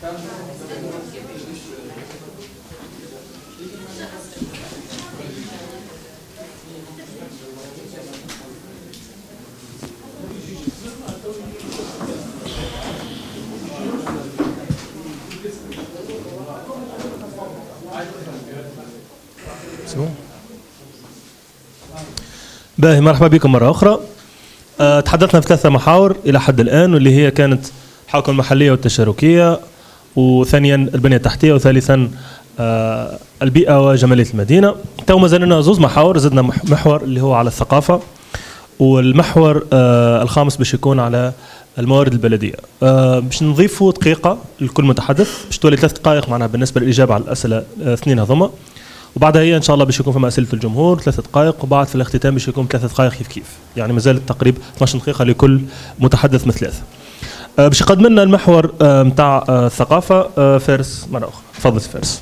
باهي، مرحبا بكم مرة أخرى. تحدثنا في 3 محاور إلى حد الآن، واللي هي كانت الحوكمة المحلية والتشاركية، وثانيا البنية التحتية، وثالثا البيئة وجمالية المدينة. تو مازال لنا 2 محاور، زدنا محور اللي هو على الثقافة، والمحور الخامس باش يكون على الموارد البلدية. باش نضيفوا دقيقة لكل متحدث، باش تولي 3 دقائق معناها بالنسبة للإجابة على الأسئلة 2 هذوما، وبعدها هي ان شاء الله باش يكون فما اسئله الجمهور 3 دقائق، وبعد في الاختتام باش يكون 3 دقائق كيف يعني مازال تقريبا 12 دقيقه لكل متحدث من 3. باش يقدم لنا المحور نتاع الثقافه فارس مره اخرى. تفضل فارس.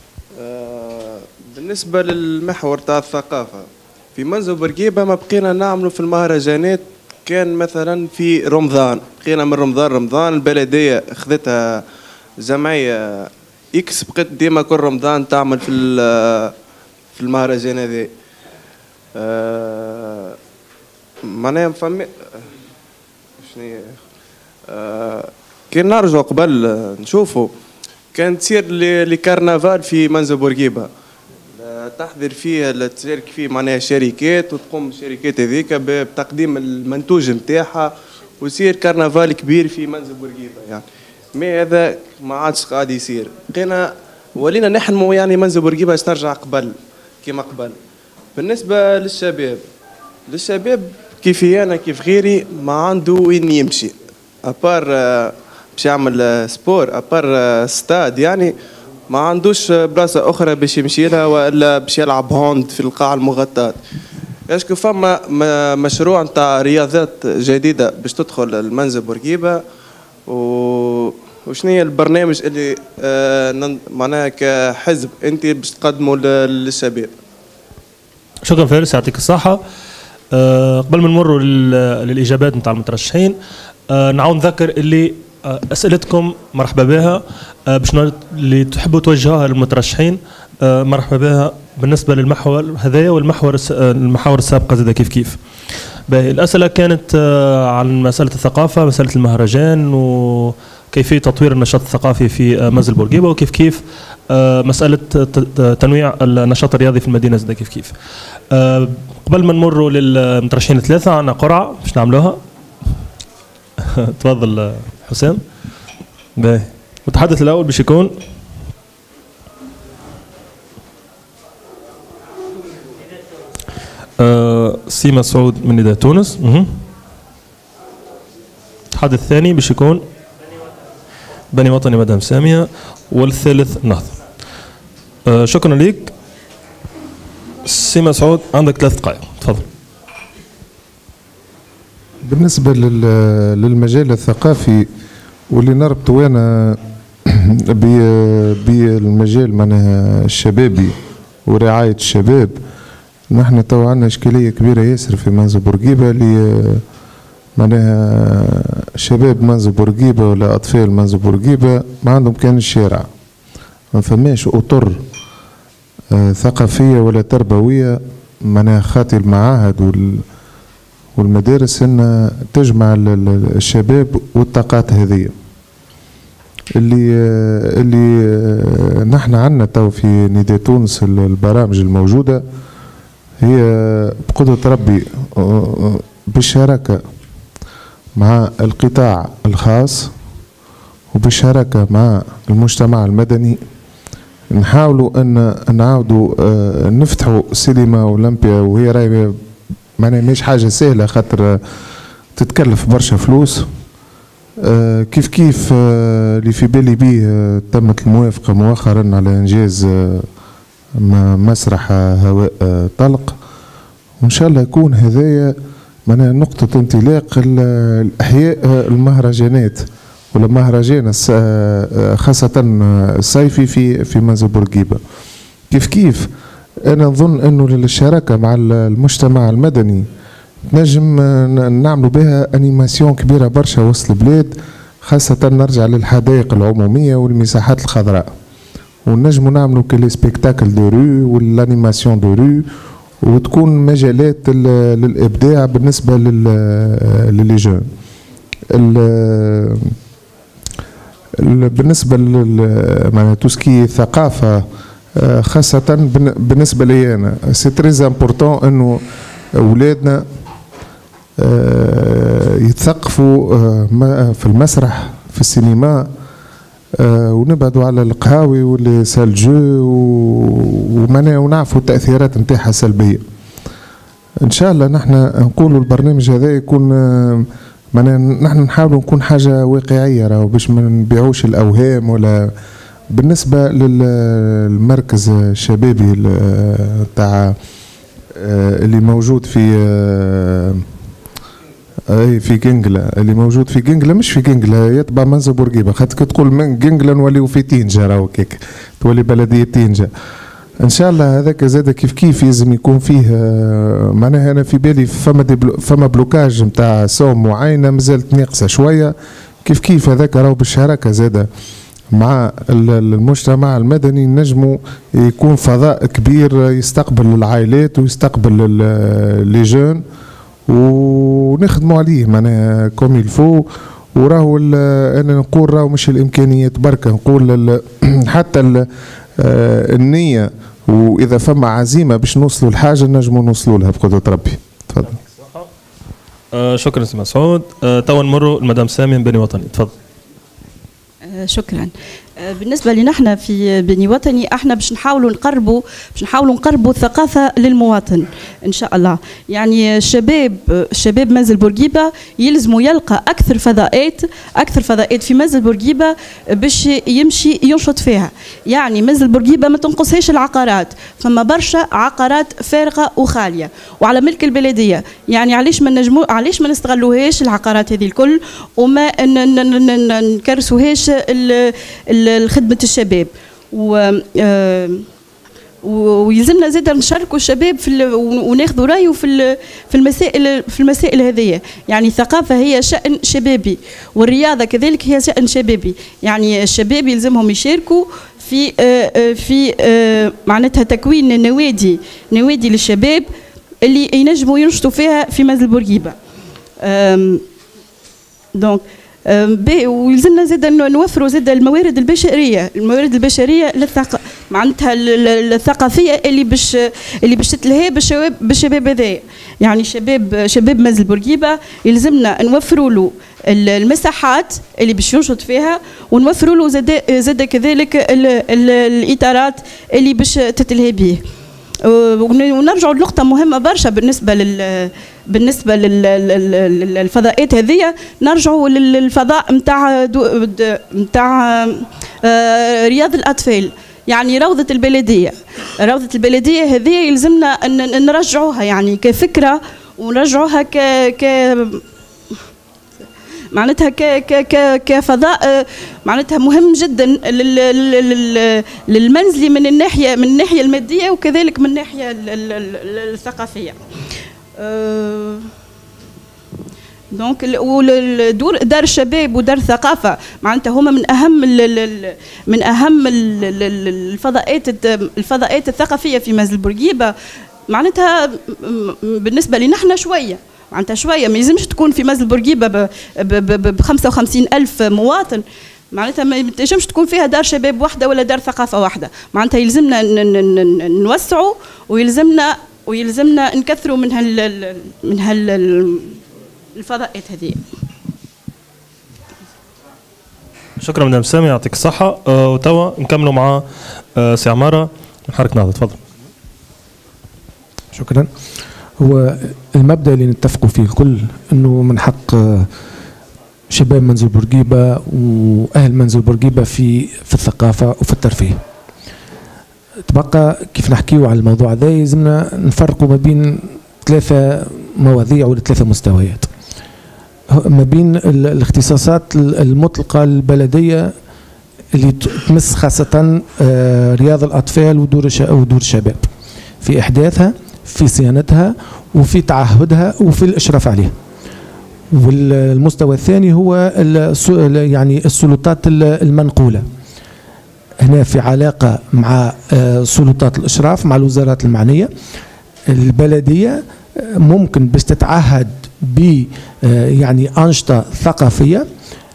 بالنسبه للمحور تاع الثقافه في منزل بورقيبه، ما بقينا نعملوا في المهرجانات. كان مثلا في رمضان، بقينا من رمضان البلديه اخذتها جمعيه اكس، بقيت ديما كل رمضان تعمل في المهرجان هذا. معناها فما شنو كي نرجعوا قبل نشوفوا كانت تصير لكرنفال في منزل بورقيبه، تحضر فيه تشارك فيه معناها شركات، وتقوم الشركات هذيك بتقديم المنتوج نتاعها، ويصير كرنفال كبير في منزل بورقيبه يعني. ما هذا ما عادش قاعد يصير، بقينا ولينا نحلموا يعني منزل بورقيبه باش ترجع قبل كيما قبل. بالنسبه للشباب كيفي انا كيف غيري ما عنده وين يمشي ابار باش يعمل سبور، ابار ستاد يعني ما عندوش بلاصه اخرى باش يمشي لها، والا باش يلعب هوند في القاعه المغطاه. اسكو فما مشروع نتاع رياضات جديده باش تدخل المنزل بورقيبه، وشنو هي البرنامج اللي معناها كحزب انت باش تقدموا للشباب؟ شكرا فارس، يعطيك الصحه. قبل ما نمروا للاجابات نتاع المترشحين، نعاود نذكر اللي اسئلتكم مرحبا بها، باش اللي تحبوا توجهوها للمترشحين مرحبا بها بالنسبه للمحور هذايا والمحاور السابقه زاد كيف. باهي، الاسئله كانت عن مساله الثقافه، مساله المهرجان، وكيفيه تطوير النشاط الثقافي في منزل بورقيبه، وكيف مساله تنويع النشاط الرياضي في المدينه زاد كيف. قبل ما نمروا للمترشحين 3 عندنا قرعه باش نعملوها. تفضل حسام. باهي، المتحدث الاول باش يكون سي مسعود من نداء تونس. الحدث الثاني باش يكون بني وطني مدام سامية، والثالث نهضة. شكرا لك سي مسعود، عندك 3 دقائق تفضل. بالنسبة للمجال الثقافي واللي نربطه أنا بالمجال معناها الشبابي ورعاية الشباب، نحن تو عندنا إشكالية كبيرة ياسر في منزل بورقيبة، اللي معناها شباب منزل بورقيبة ولا أطفال منزل بورقيبة ما عندهم كان الشارع، ما فماش أطر ثقافية ولا تربوية معناها خاطي المعاهد والمدارس أن تجمع الشباب والطاقات هذه اللي نحن عندنا تو في نداء تونس. البرامج الموجودة هي بقدرة ربي بالشراكة مع القطاع الخاص وبالشراكة مع المجتمع المدني، نحاولوا أن نعاودوا نفتحوا سينما أولمبيا، وهي راهي معناها مش حاجة سهلة خاطر تتكلف برشا فلوس. كيف اللي في بالي بيه تمت الموافقة مؤخرا على إنجاز مسرح هواء طلق، وإن شاء الله يكون هذايا معناها نقطة انطلاق الأحياء المهرجانات ولا مهرجان خاصة الصيفي في منزل بورقيبة. كيف أنا نظن أنه للشراكة مع المجتمع المدني نجم نعملوا بها أنيماسيون كبيرة برشا وسط البلاد، خاصة نرجع للحدائق العمومية والمساحات الخضراء، ونجموا نعملوا كلي سبيكتاكل دو رو والانيماسيون دو رو، وتكون مجالات للابداع بالنسبة للي جون. بالنسبة معناها توسكي ثقافة، خاصة بالنسبة لي أنا سي تريز امبورتون إنه أولادنا يتثقفوا في المسرح في السينما، ونبعدوا على القهاوي واللي سال جو ونعرفوا التأثيرات نتاعها سلبية. إن شاء الله نحن نقولوا البرنامج هذا يكون معناها نحن نحاولوا نكون حاجة واقعية، راهو باش ما نبيعوش الأوهام. ولا بالنسبة للمركز الشبابي تاع اللي موجود في جنجلة، اللي موجود في جنجلة مش في جنجلة، يتبع منزل بورقيبة، خاطر كي تقول من جنجلة نوليو في تينجا، راهو كيك تولي بلدية تينجا. ان شاء الله هذاك زاد كيف لازم يكون فيه معناها. انا في بالي فما بلوكاج نتاع سوم معينه مازالت ناقصه شويه، كيف هذاك راهو بالشراكه زاد مع المجتمع المدني نجموا يكون فضاء كبير يستقبل العائلات ويستقبل لي جون، ونخدموا عليه معناها كوم يلفو. وراهو انا نقول راهو مش الامكانيات بركه، نقول حتى النية، وإذا فما عزيمة باش نوصلوا لحاجة نجموا نوصلوا لها بقدرة ربي. تفضل. شكرا سي مسعود. توا نمروا المدام سامي من بني وطني، تفضل. شكرا. بالنسبه لنا احنا في بني وطني احنا باش نحاولوا نقربوا الثقافه للمواطن ان شاء الله. يعني الشباب منزل بورقيبه يلزموا يلقى اكثر فضاءات في منزل بورقيبه باش يمشي ينشط فيها. يعني منزل بورقيبه ما تنقصهاش العقارات، فما برشا عقارات فارغه وخاليه وعلى ملك البلديه. يعني علاش ما نستغلوهاش العقارات هذه الكل وما نكرسوهاش لخدمة الشباب. ويلزمنا زاد نشاركوا الشباب وناخذوا رايه في المسائل هذه. يعني الثقافه هي شأن شبابي، والرياضه كذلك هي شأن شبابي. يعني الشباب يلزمهم يشاركوا في معناتها تكوين نوادي للشباب اللي ينجموا ينشطوا فيها في منزل بورقيبه. دونك ويلزمنا زاد نوفروا زاد الموارد البشريه معناتها الثقافيه اللي باش تتلهي بالشباب هذايا. يعني شباب منزل بورقيبه يلزمنا نوفروا له المساحات اللي باش ينشط فيها، ونوفروا له زاد كذلك الاطارات اللي باش تتلهي به. ونرجعوا لنقطة مهمة برشا بالنسبة للفضاءات هذه. نرجعوا للفضاء نتاع رياض الأطفال. يعني روضة البلدية هذه يلزمنا أن نرجعوها يعني كفكرة، ونرجعوها معناتها كفضاء معناتها مهم جدا للمنزلي من الناحيه الماديه وكذلك من الناحيه الثقافيه. دونك دار الشباب ودار الثقافه معناتها هما من اهم الفضاءات الثقافيه في منزل بورقيبه. معناتها بالنسبه لنا احنا شويه ما يلزمش تكون في منزل بورقيبه ب 55,000 مواطن. معناتها ما تنجمش تكون فيها دار شباب واحده ولا دار ثقافه واحده. معناتها يلزمنا نوسعوا ويلزمنا نكثروا من الفضاءات هذه. شكرا مدام سامي، يعطيك الصحه. وتوا نكملوا مع سي عماره من حركه نهضه، تفضل. شكرا. هو المبدأ اللي نتفقوا فيه الكل انه من حق شباب منزل بورقيبه واهل منزل بورقيبه في الثقافه وفي الترفيه. تبقى كيف نحكيوا على الموضوع هذا لازمنا نفرقوا ما بين 3 مواضيع ولا 3 مستويات. ما بين الاختصاصات المطلقه البلديه اللي تمس خاصه رياض الاطفال ودور الشباب في احداثها، في صيانتها، وفي تعهدها، وفي الاشراف عليها. والمستوى الثاني هو يعني السلطات المنقولة. هنا في علاقة مع سلطات الإشراف مع الوزارات المعنية. البلدية ممكن باش تتعهد ب يعني أنشطة ثقافية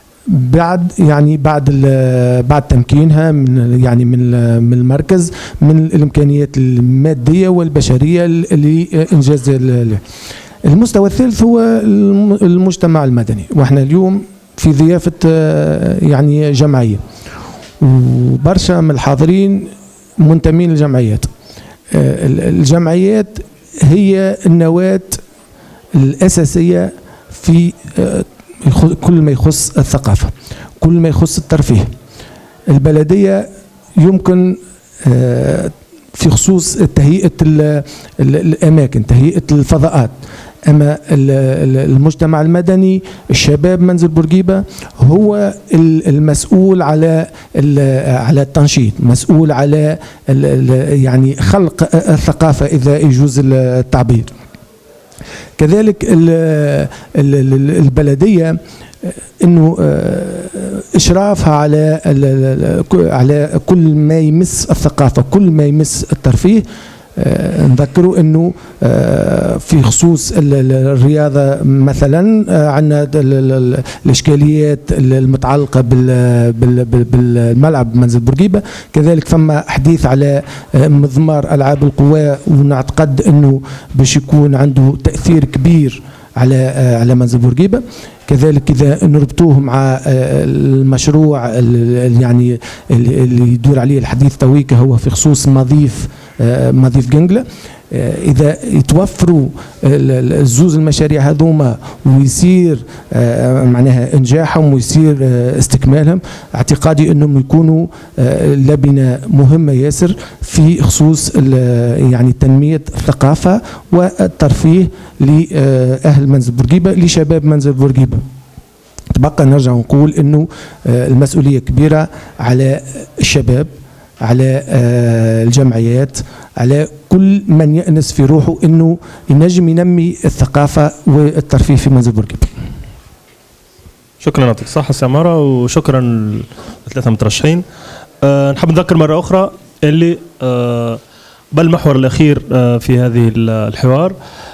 بعد تمكينها من المركز من الإمكانيات المادية والبشرية لإنجاز. المستوى الثالث هو المجتمع المدني، واحنا اليوم في ضيافة يعني جمعية، وبرشا من الحاضرين منتمين للجمعيات. الجمعيات هي النواة الأساسية في كل ما يخص الثقافة، كل ما يخص الترفيه. البلدية يمكن في خصوص تهيئة الأماكن، تهيئة الفضاءات، أما المجتمع المدني الشباب منزل بورقيبة هو المسؤول على التنشيط، مسؤول على يعني خلق الثقافة إذا يجوز التعبير. كذلك البلدية انه اشرافها على كل ما يمس الثقافه، كل ما يمس الترفيه. نذكروا انه في خصوص الرياضه مثلا عندنا الاشكاليات المتعلقه بالملعب منزل بورقيبه، كذلك فما حديث على مضمار العاب القوى، ونعتقد انه باش يكون عنده تاثير كبير على منزل بورقيبه. كذلك اذا نربطوه مع المشروع يعني اللي يدور عليه الحديث تويكا هو في خصوص مضيف جنجلة، إذا يتوفروا الزوز المشاريع هذوما ويصير معناها إنجاحهم ويصير استكمالهم، اعتقادي أنهم يكونوا لبنة مهمة ياسر في خصوص يعني تنمية الثقافة والترفيه لأهل منزل بورقيبة، لشباب منزل بورقيبة. تبقى نرجع نقول أنه المسؤولية كبيرة على الشباب، على الجمعيات، على كل من يأنس في روحه انه ينجم ينمي الثقافه والترفيه في منزل بورقيبه. شكرا يعطيك الصحه سماره، وشكرا للثلاثه مترشحين. نحب نذكر مره اخرى اللي بالمحور الاخير في هذه الحوار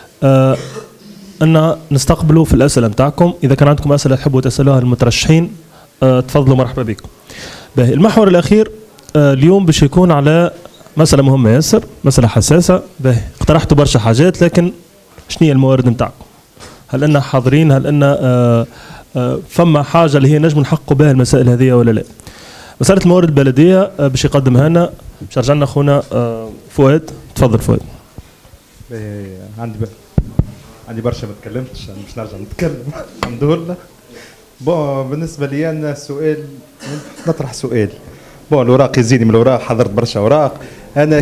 ان نستقبلوا في الاسئله نتاعكم. اذا كان عندكم اسئله تحبوا تسالوها المترشحين تفضلوا، مرحبا بكم. المحور الاخير اليوم باش يكون على مسألة مهمة ياسر، مسألة حساسة. اقترحتوا برشا حاجات، لكن شنو هي الموارد نتاعكم؟ هل أننا حاضرين؟ هل أن فما حاجة اللي هي نجم نحققوا بها المسائل هذه ولا لا؟ مسألة الموارد البلدية باش يقدمها لنا، باش يرجع لنا خونا فؤاد. تفضل فؤاد. عندي برشا ما تكلمتش، باش نرجع نتكلم الحمد لله. بالنسبة لي أنا السؤال، نطرح سؤال. الوراق يزيدني من الوراق، حضرت برشا اوراق. انا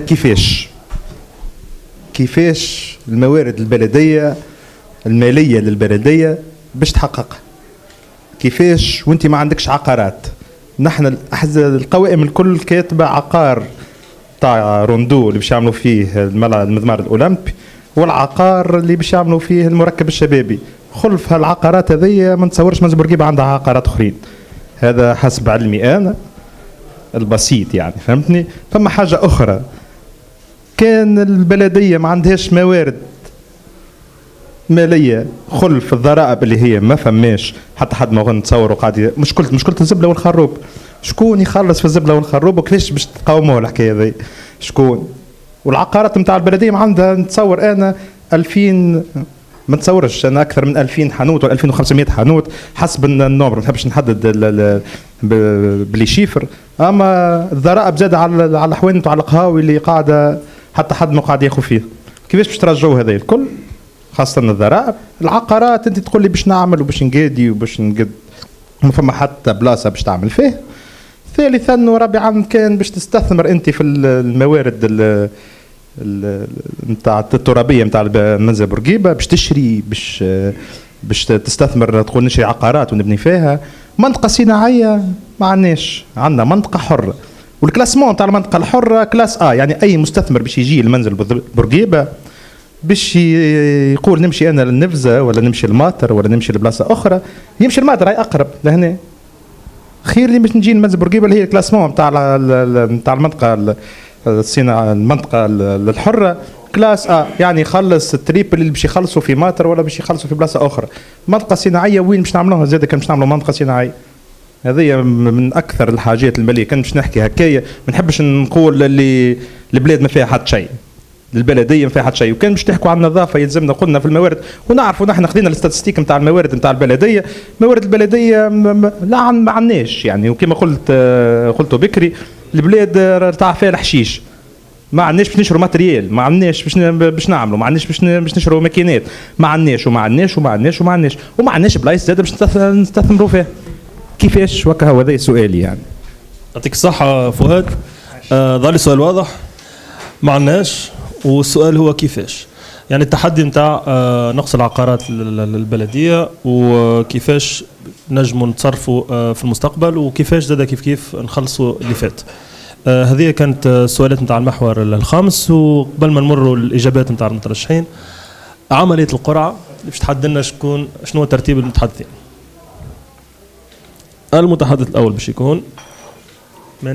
كيفاش الموارد البلديه الماليه للبلديه باش تحققها؟ كيفاش وانت ما عندكش عقارات؟ نحن القوائم الكل كاتبه عقار تاع روندو اللي باش يعملوا فيه المضمار الاولمبي، والعقار اللي باش يعملوا فيه المركب الشبابي. خلف هالعقارات هذيا ما نتصورش منزل بورقيبه عندها عقارات اخرين. هذا حسب علمي انا البسيط، يعني فهمتني. فما حاجة أخرى، كان البلدية ما عندهاش موارد مالية خلف الضرائب اللي هي ما فماش حتى حد ما نتصوروا قاعد مشكلة الزبلة والخروب. شكون يخلص في الزبلة والخروب وكيفاش باش تقاوموها الحكاية ذي؟ شكون؟ والعقارات نتاع البلدية ما عندها، نتصور أنا 2000، ما نتصورش انا اكثر من 2000 حانوت ولا 2500 حانوت حسب النمر، ما نحبش نحدد بلي شيفر. اما الضرائب زاد على الحوانت وعلى القهاوي اللي قاعده حتى حد ما قاعد ياخذ فيه. كيفاش باش ترجعوا هذا الكل؟ خاصه الضرائب. العقارات انت تقول لي باش نعمل وباش نقادي وباش نقد، ما فما حتى بلاصه باش تعمل فيه. ثالثا ورابعا كان باش تستثمر انت في الموارد نتاع الترابيه نتاع منزل بورقيبه، باش تشري، باش تستثمر، تقول نشري عقارات ونبني فيها. منطقه صناعيه ما عندناش، عندنا منطقه حره، والكلاسمون تاع المنطقه الحره كلاس يعني اي مستثمر باش يجي لمنزل بورقيبه باش يقول نمشي انا للنفزه ولا نمشي لماطر ولا نمشي لبلاصه اخرى، يمشي لماطر هاي اقرب لهنا. خير لي باش نجي لمنزل بورقيبه اللي هي الكلاسمون نتاع المنطقه الصناعه، المنطقه الحره كلاس يعني يخلص التريبل اللي باش يخلصوا في ماطر ولا باش يخلصوا في بلاصه اخرى. منطقه صناعيه وين باش نعملوها زاد؟ كان باش نعملوا منطقه صناعيه، هذه من اكثر الحاجات الماليه. كان باش نحكي هكايا ما نحبش نقول اللي البلاد ما فيها حتى شيء، البلديه ما فيها حتى شيء. وكان باش تحكوا عن النظافه يلزمنا قلنا في الموارد، ونعرفوا نحن خذينا الاستاتستيك نتاع الموارد نتاع البلديه. موارد البلديه لا ما عندناش يعني، وكما قلت بكري البلاد ارتاح فيها الحشيش، ما عندناش باش نشروا ماتريال، ما عندناش باش نعملوا، ما عندناش باش نشروا ماكينات، ما عندناش وما عندناش بلايص زاد باش نستثمروا فيها. كيفاش؟ وكا هو هذا سؤالي يعني. يعطيك الصحة فؤاد. ظل سؤال واضح، ما عندناش، والسؤال هو كيفاش. يعني التحدي نتاع نقص العقارات البلدية، وكيفاش نجموا نتصرفوا في المستقبل، وكيفاش زاد كيف نخلصوا اللي فات. هذه كانت السؤالات نتاع المحور الخامس. وقبل ما نمروا الاجابات نتاع المترشحين، عمليه القرعه اللي باش تحدد لنا شنو هو ترتيب المتحدثين. المتحدث الاول باش يكون من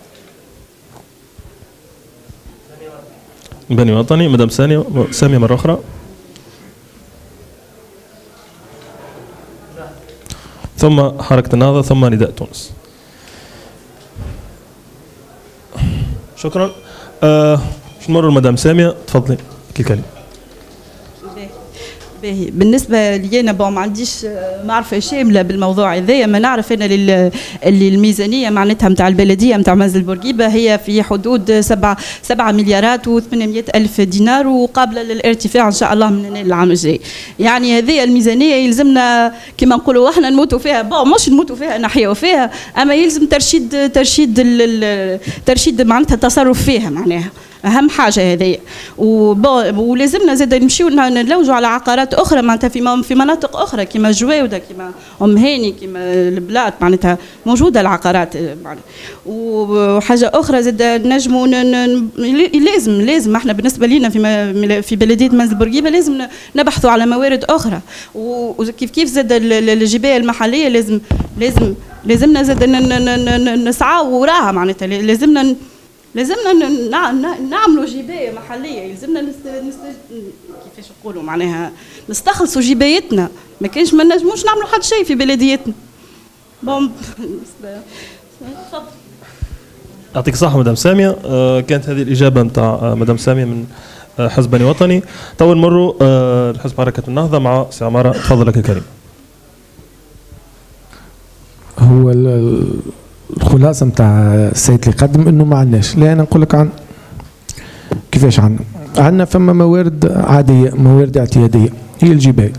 بني وطني، مدام ساميه مره اخرى، ثم حركه النهضه، ثم نداء تونس. شكرا. نمر لمدام ساميه، تفضلي كلمه. باهي، بالنسبه لي انا ما عنديش معرفه شامله بالموضوع هذايا. ما نعرف انا اللي الميزانيه معناتها نتاع البلديه نتاع منزل بورقيبه هي في حدود 7 مليارات و800 الف دينار، وقابله للارتفاع ان شاء الله من العام الجاي. يعني هذه الميزانيه يلزمنا كما نقولوا احنا نموتوا فيها، مش نموتوا فيها نحيوا فيها، اما يلزم ترشيد معناتها التصرف فيها، معناها اهم حاجه هذه. ولازمنا زاد نمشيو نلوجوا على عقارات اخرى معناتها في مناطق اخرى كما جواوده، كما ام هاني، كما البلاد، معناتها موجوده العقارات معناتها. وحاجه اخرى زاد نجموا لازم احنا بالنسبه لنا في بلديه منزل بورقيبه لازم نبحثوا على موارد اخرى. وكيف زاد الجبايه المحليه لازمنا زاد نسعوا وراها، معناتها لازمنا نعملوا جبايه محليه، يلزمنا كيفاش نقولوا معناها نستخلصوا جبايتنا، ما كانش ما نجموش نعملوا حد شيء في بلديتنا. تفضل. يعطيك الصحة مدام سامية. كانت هذه الإجابة نتاع مدام سامية من حزب بني وطني. تو نمروا لحزب حركة النهضة مع سي عمارة. تفضل لك يا كريم. هو الخلاصه نتاع السيد اللي قدم انه ما عندناش. لا انا نقول لك كيفاش عندنا فما موارد عاديه، موارد اعتياديه هي الجبايه.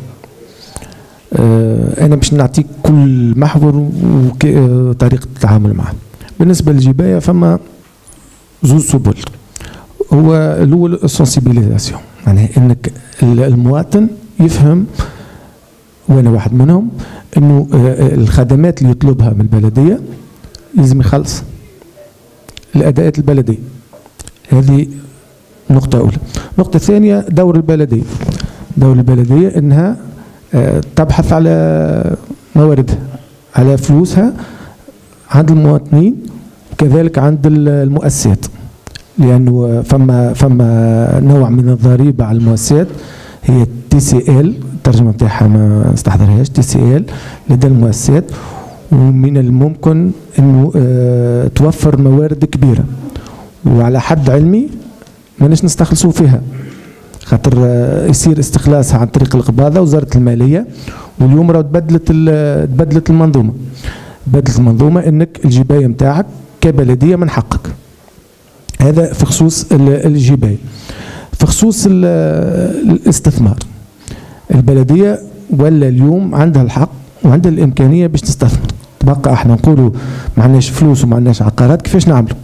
انا باش نعطيك كل محور وطريقه التعامل معه. بالنسبه للجبايه فما زوج سبل. هو الاول السنسيبيليزاسيون، معناها انك المواطن يفهم، وانا واحد منهم، انه الخدمات اللي يطلبها من البلديه لازم يخلص الاداءات البلديه. هذه نقطه اولى. النقطه الثانيه دور البلديه. دور البلديه انها تبحث على مواردها، على فلوسها عند المواطنين وكذلك عند المؤسسات، لانه فما نوع من الضريبه على المؤسسات هي TCL، الترجمه نتاعها ما استحضرهاش، TCL لدى المؤسسات، ومن الممكن انه توفر موارد كبيره، وعلى حد علمي ماناش نستخلصوا فيها، خاطر يصير استخلاصها عن طريق القباضه وزاره الماليه. واليوم راه تبدلت المنظومه. بدلت المنظومه انك الجبايه نتاعك كبلديه من حقك. هذا في خصوص الجبايه. في خصوص الاستثمار، البلديه ولا اليوم عندها الحق وعندها الامكانيه باش تستثمر. تبقى احنا نقولوا ما عندناش فلوس وما عندناش عقارات، كيفاش نعملوا؟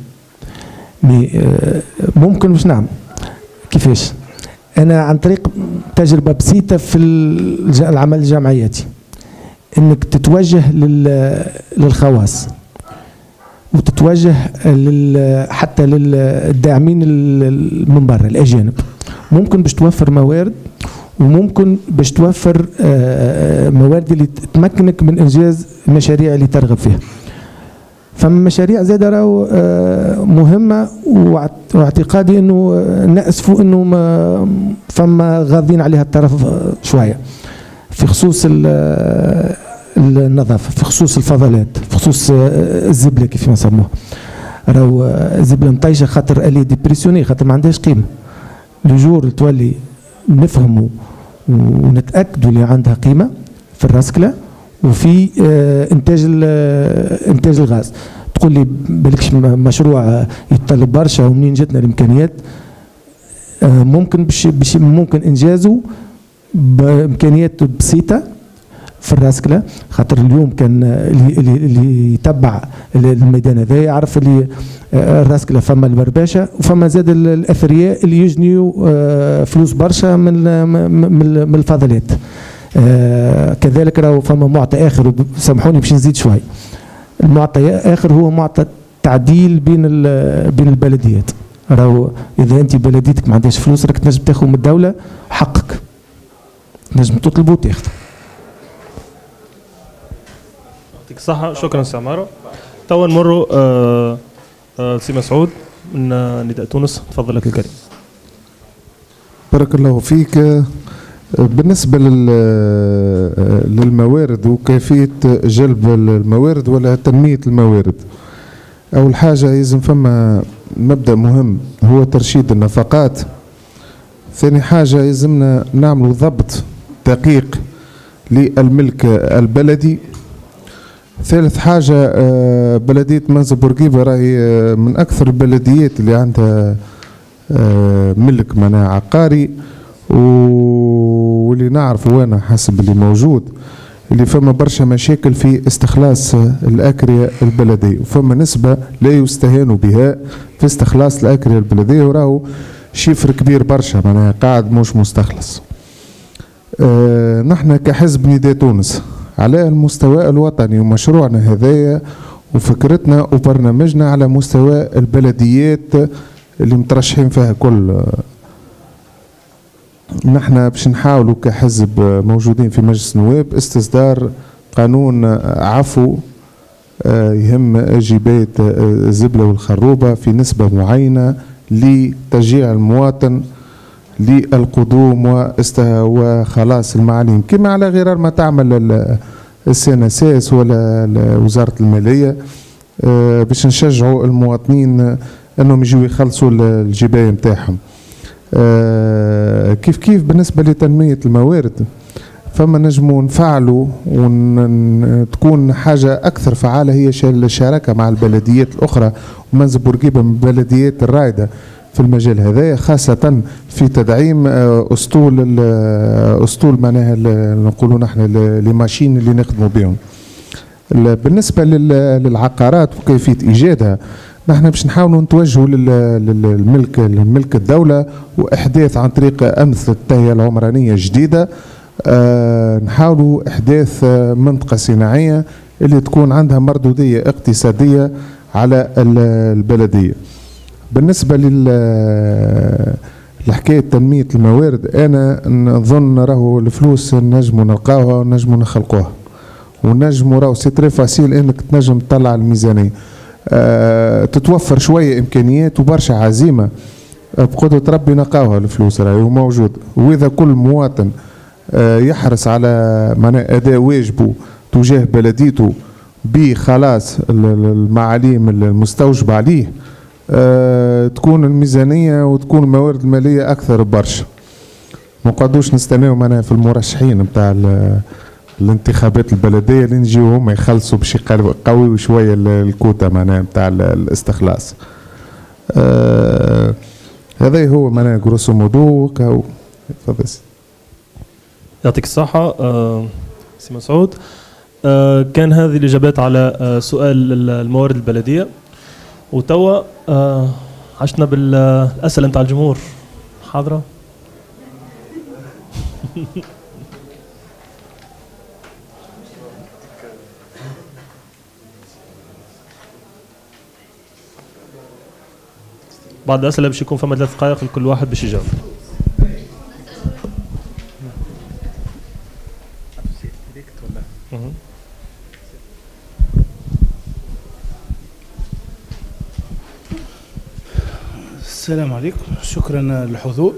ممكن باش نعمل. كيفاش؟ انا عن طريق تجربه بسيطه في العمل الجمعياتي، انك تتوجه للخواص وتتوجه حتى للداعمين من برا الاجانب، ممكن باش توفر موارد، وممكن باش توفر موارد اللي تمكنك من انجاز المشاريع اللي ترغب فيها. فما مشاريع زادة راهو مهمة، واعتقادي انه نأسفوا انه فما غاضين عليها الطرف شوية في خصوص النظافة، في خصوص الفضلات، في خصوص الزبلة كيف ما يسموها. راهو الزبلة مطيشة خاطر الي ديبريسيوني، خاطر ما عندهاش قيمة. لجور تولي نفهموا ونتأكدوا اللي عندها قيمة في الراسكلة وفي انتاج الغاز. تقول لي بالكش مشروع يتطلب برشا ومنين جاتنا الامكانيات؟ ممكن انجازه بامكانيات بسيطه في الراسكله، خاطر اليوم كان اللي يتبع الميدان هذا يعرف اللي الراسكله فما البرباشه وفما زاد الاثرياء اللي يجنيوا فلوس برشا من الفضلات. كذلك راهو فما معطى اخر، سامحوني باش نزيد شوي. المعطى اخر هو معطى تعديل بين البلديات. راهو اذا انت بلديتك ما عندهاش فلوس راك تنجم تاخذ من الدوله حقك، تنجم تطلبه وتاخذ. يعطيك الصحة، شكرا سي عمارة. توا نمروا سي مسعود من نداء تونس، تفضل لك الكريم. بارك الله فيك. بالنسبة للموارد وكيفية جلب الموارد ولا تنمية الموارد، أول حاجة لازم فما مبدأ مهم هو ترشيد النفقات. ثاني حاجة لازمنا نعملوا ضبط دقيق للملك البلدي. ثالث حاجة بلدية منزل بورقيبة راهي من أكثر البلديات اللي عندها ملك معناها عقاري، واللي نعرفه أنا حسب اللي موجود اللي فما برشا مشاكل في استخلاص الأكرية البلدية، وفما نسبة لا يستهان بها في استخلاص الأكرية البلدية، وراهو شفر كبير برشا معناها قاعد مش مستخلص. نحن كحزب نداء تونس على المستوى الوطني ومشروعنا هذايا وفكرتنا وبرنامجنا على مستوى البلديات اللي مترشحين فيها كل، نحن باش نحاولوا كحزب موجودين في مجلس النواب استصدار قانون عفو يهم جباية الزبلة والخروبة في نسبة معينة لتشجيع المواطن للقدوم وخلاص المعاليم، كما على غرار ما تعمل السنساس ولا وزارة المالية باش نشجعوا المواطنين انهم يجوا يخلصوا الجباية نتاعهم. كيف بالنسبة لتنمية الموارد، فما نجموا نفعلوا وتكون حاجة أكثر فعالة هي الشراكة مع البلديات الأخرى، ومنزل بورقيبة من البلديات الرائدة في المجال هذا، خاصة في تدعيم أسطول معناها نقولوا نحن لي ماشين اللي نخدموا بهم. بالنسبة للعقارات وكيفية إيجادها، نحن باش نحاولوا نتوجهوا للملك الدولة وإحداث عن طريق أمثلة التهيئة العمرانية جديدة، نحاولوا إحداث منطقة صناعية اللي تكون عندها مردودية اقتصادية على البلدية. بالنسبة لحكاية تنمية الموارد، أنا نظن راهو الفلوس نجموا نلقاوها ونجموا نخلقوها، ونجموا راهو سي تري فاسيل انك تنجم تطلع الميزانية. تتوفر شوية إمكانيات وبرشا عزيمة بقدرة ربي نلقاوها الفلوس راهي موجود، وإذا كل مواطن يحرص على معناها أداء واجبه تجاه بلديته بخلاص المعاليم المستوجبة عليه، تكون الميزانية وتكون الموارد المالية أكثر برشا. ما نقعدوش نستناو معناها في المرشحين نتاع الانتخابات البلدية اللي نجيو هما يخلصوا باش يقويوا شوية الكوتا معناها نتاع الاستخلاص. هذا هو معناها جروسو مودو. تفضل. يعطيك الصحة سي مسعود. كان هذه الإجابات على سؤال الموارد البلدية، وتوا عشنا بالأسئلة نتاع الجمهور. حاضرة؟ بعد الأسئلة باش يكون فما 3 دقائق لكل واحد باش يجاوب. السلام عليكم، شكرا للحضور.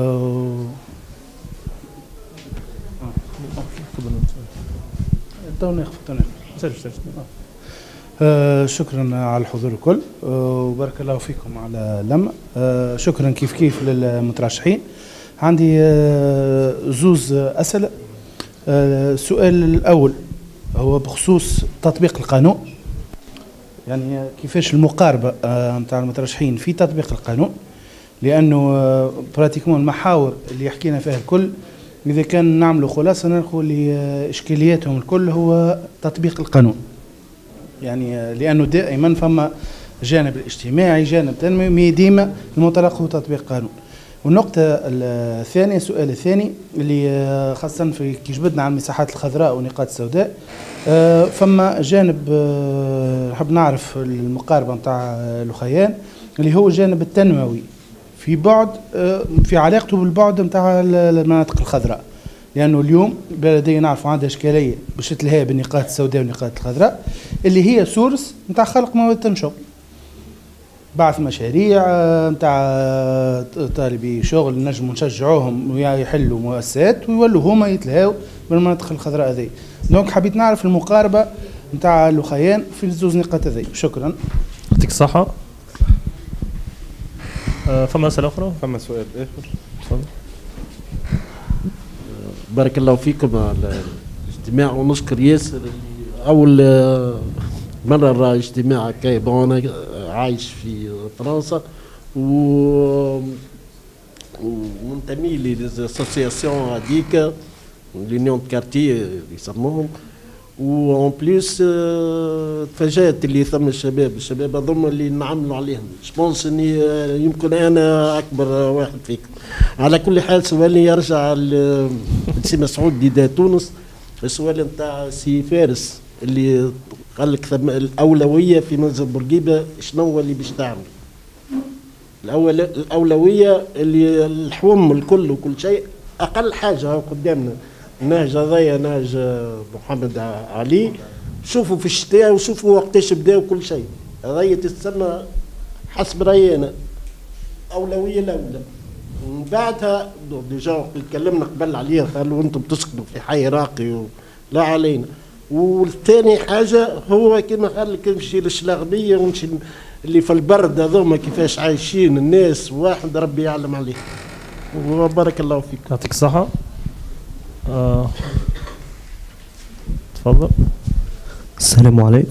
شكرا على الحضور الكل، وبارك الله فيكم على اللمة. شكرا كيف للمترشحين. عندي زوز أسئلة. السؤال الأول هو بخصوص تطبيق القانون، يعني كيفاش المقاربة نتاع المترشحين في تطبيق القانون، لأنه براتيكمون المحاور اللي حكينا فيها الكل إذا كان نعملوا خلاصة نلقوا اللي إشكالياتهم الكل هو تطبيق القانون، يعني لأنه دائما فما جانب الاجتماعي جانب تنموي ديما المنطلق هو تطبيق القانون. والنقطة الثانية، السؤال الثاني اللي خاصة في كي جبدنا على المساحات الخضراء والنقاط السوداء، فما جانب نحب نعرف المقاربة نتاع الأخيان اللي هو الجانب التنموي في بعد في علاقته بالبعد نتاع المناطق الخضراء، لأنه اليوم البلدية نعرفوا عندها إشكالية باش تلهي بالنقاط السوداء والنقاط الخضراء اللي هي سورس نتاع خلق مواد شغل، بعث مشاريع نتاع طالبي شغل نجموا نشجعوهم يحلوا مؤسسات ويولوا هما يتلهاو بالمناطق الخضراء هذه. دونك حبيت نعرف المقاربة نتاع الأخيان في الزوز نقاط هذه. شكرا. يعطيك الصحة. فما أسئلة أخرى؟ فما سؤال آخر. تفضل. بارك الله فيكم على الاجتماع، ونشكر ياسر أول مرة نرى اجتماع هكا. بون أنا عايش في فرنسا ومنتمي للاسوسياسيون هذيك لونيون كارتي يسموهم، وان بليس تفاجأت اللي ثم الشباب هذوما اللي نعملوا عليهم. جبونس اني يمكن انا اكبر واحد فيكم. على كل حال سؤالي يرجع لسي مسعود ديدا تونس، السؤال نتاع سي فارس اللي قال لك الاولويه في منزل بورقيبه شنو اللي باش تعمل؟ الاولويه اللي الحوم الكل وكل شيء اقل حاجه قدامنا النهج هذايا نهج محمد علي. شوفوا في الشتاء وشوفوا وقتاش بداوا كل شيء، هذايا تستنى حسب رايي انا اولويه الاولى. من بعدها ديجا تكلمنا قبل عليها قالوا انتم تسكنوا في حي راقي لا علينا. والثاني حاجه هو كما قال لك نمشي للشلاغبيه ونمشي اللي في البرد هذوما كيفاش عايشين الناس، واحد ربي يعلم عليه. وبارك الله فيك. يعطيك الصحة. تفضل. السلام عليكم.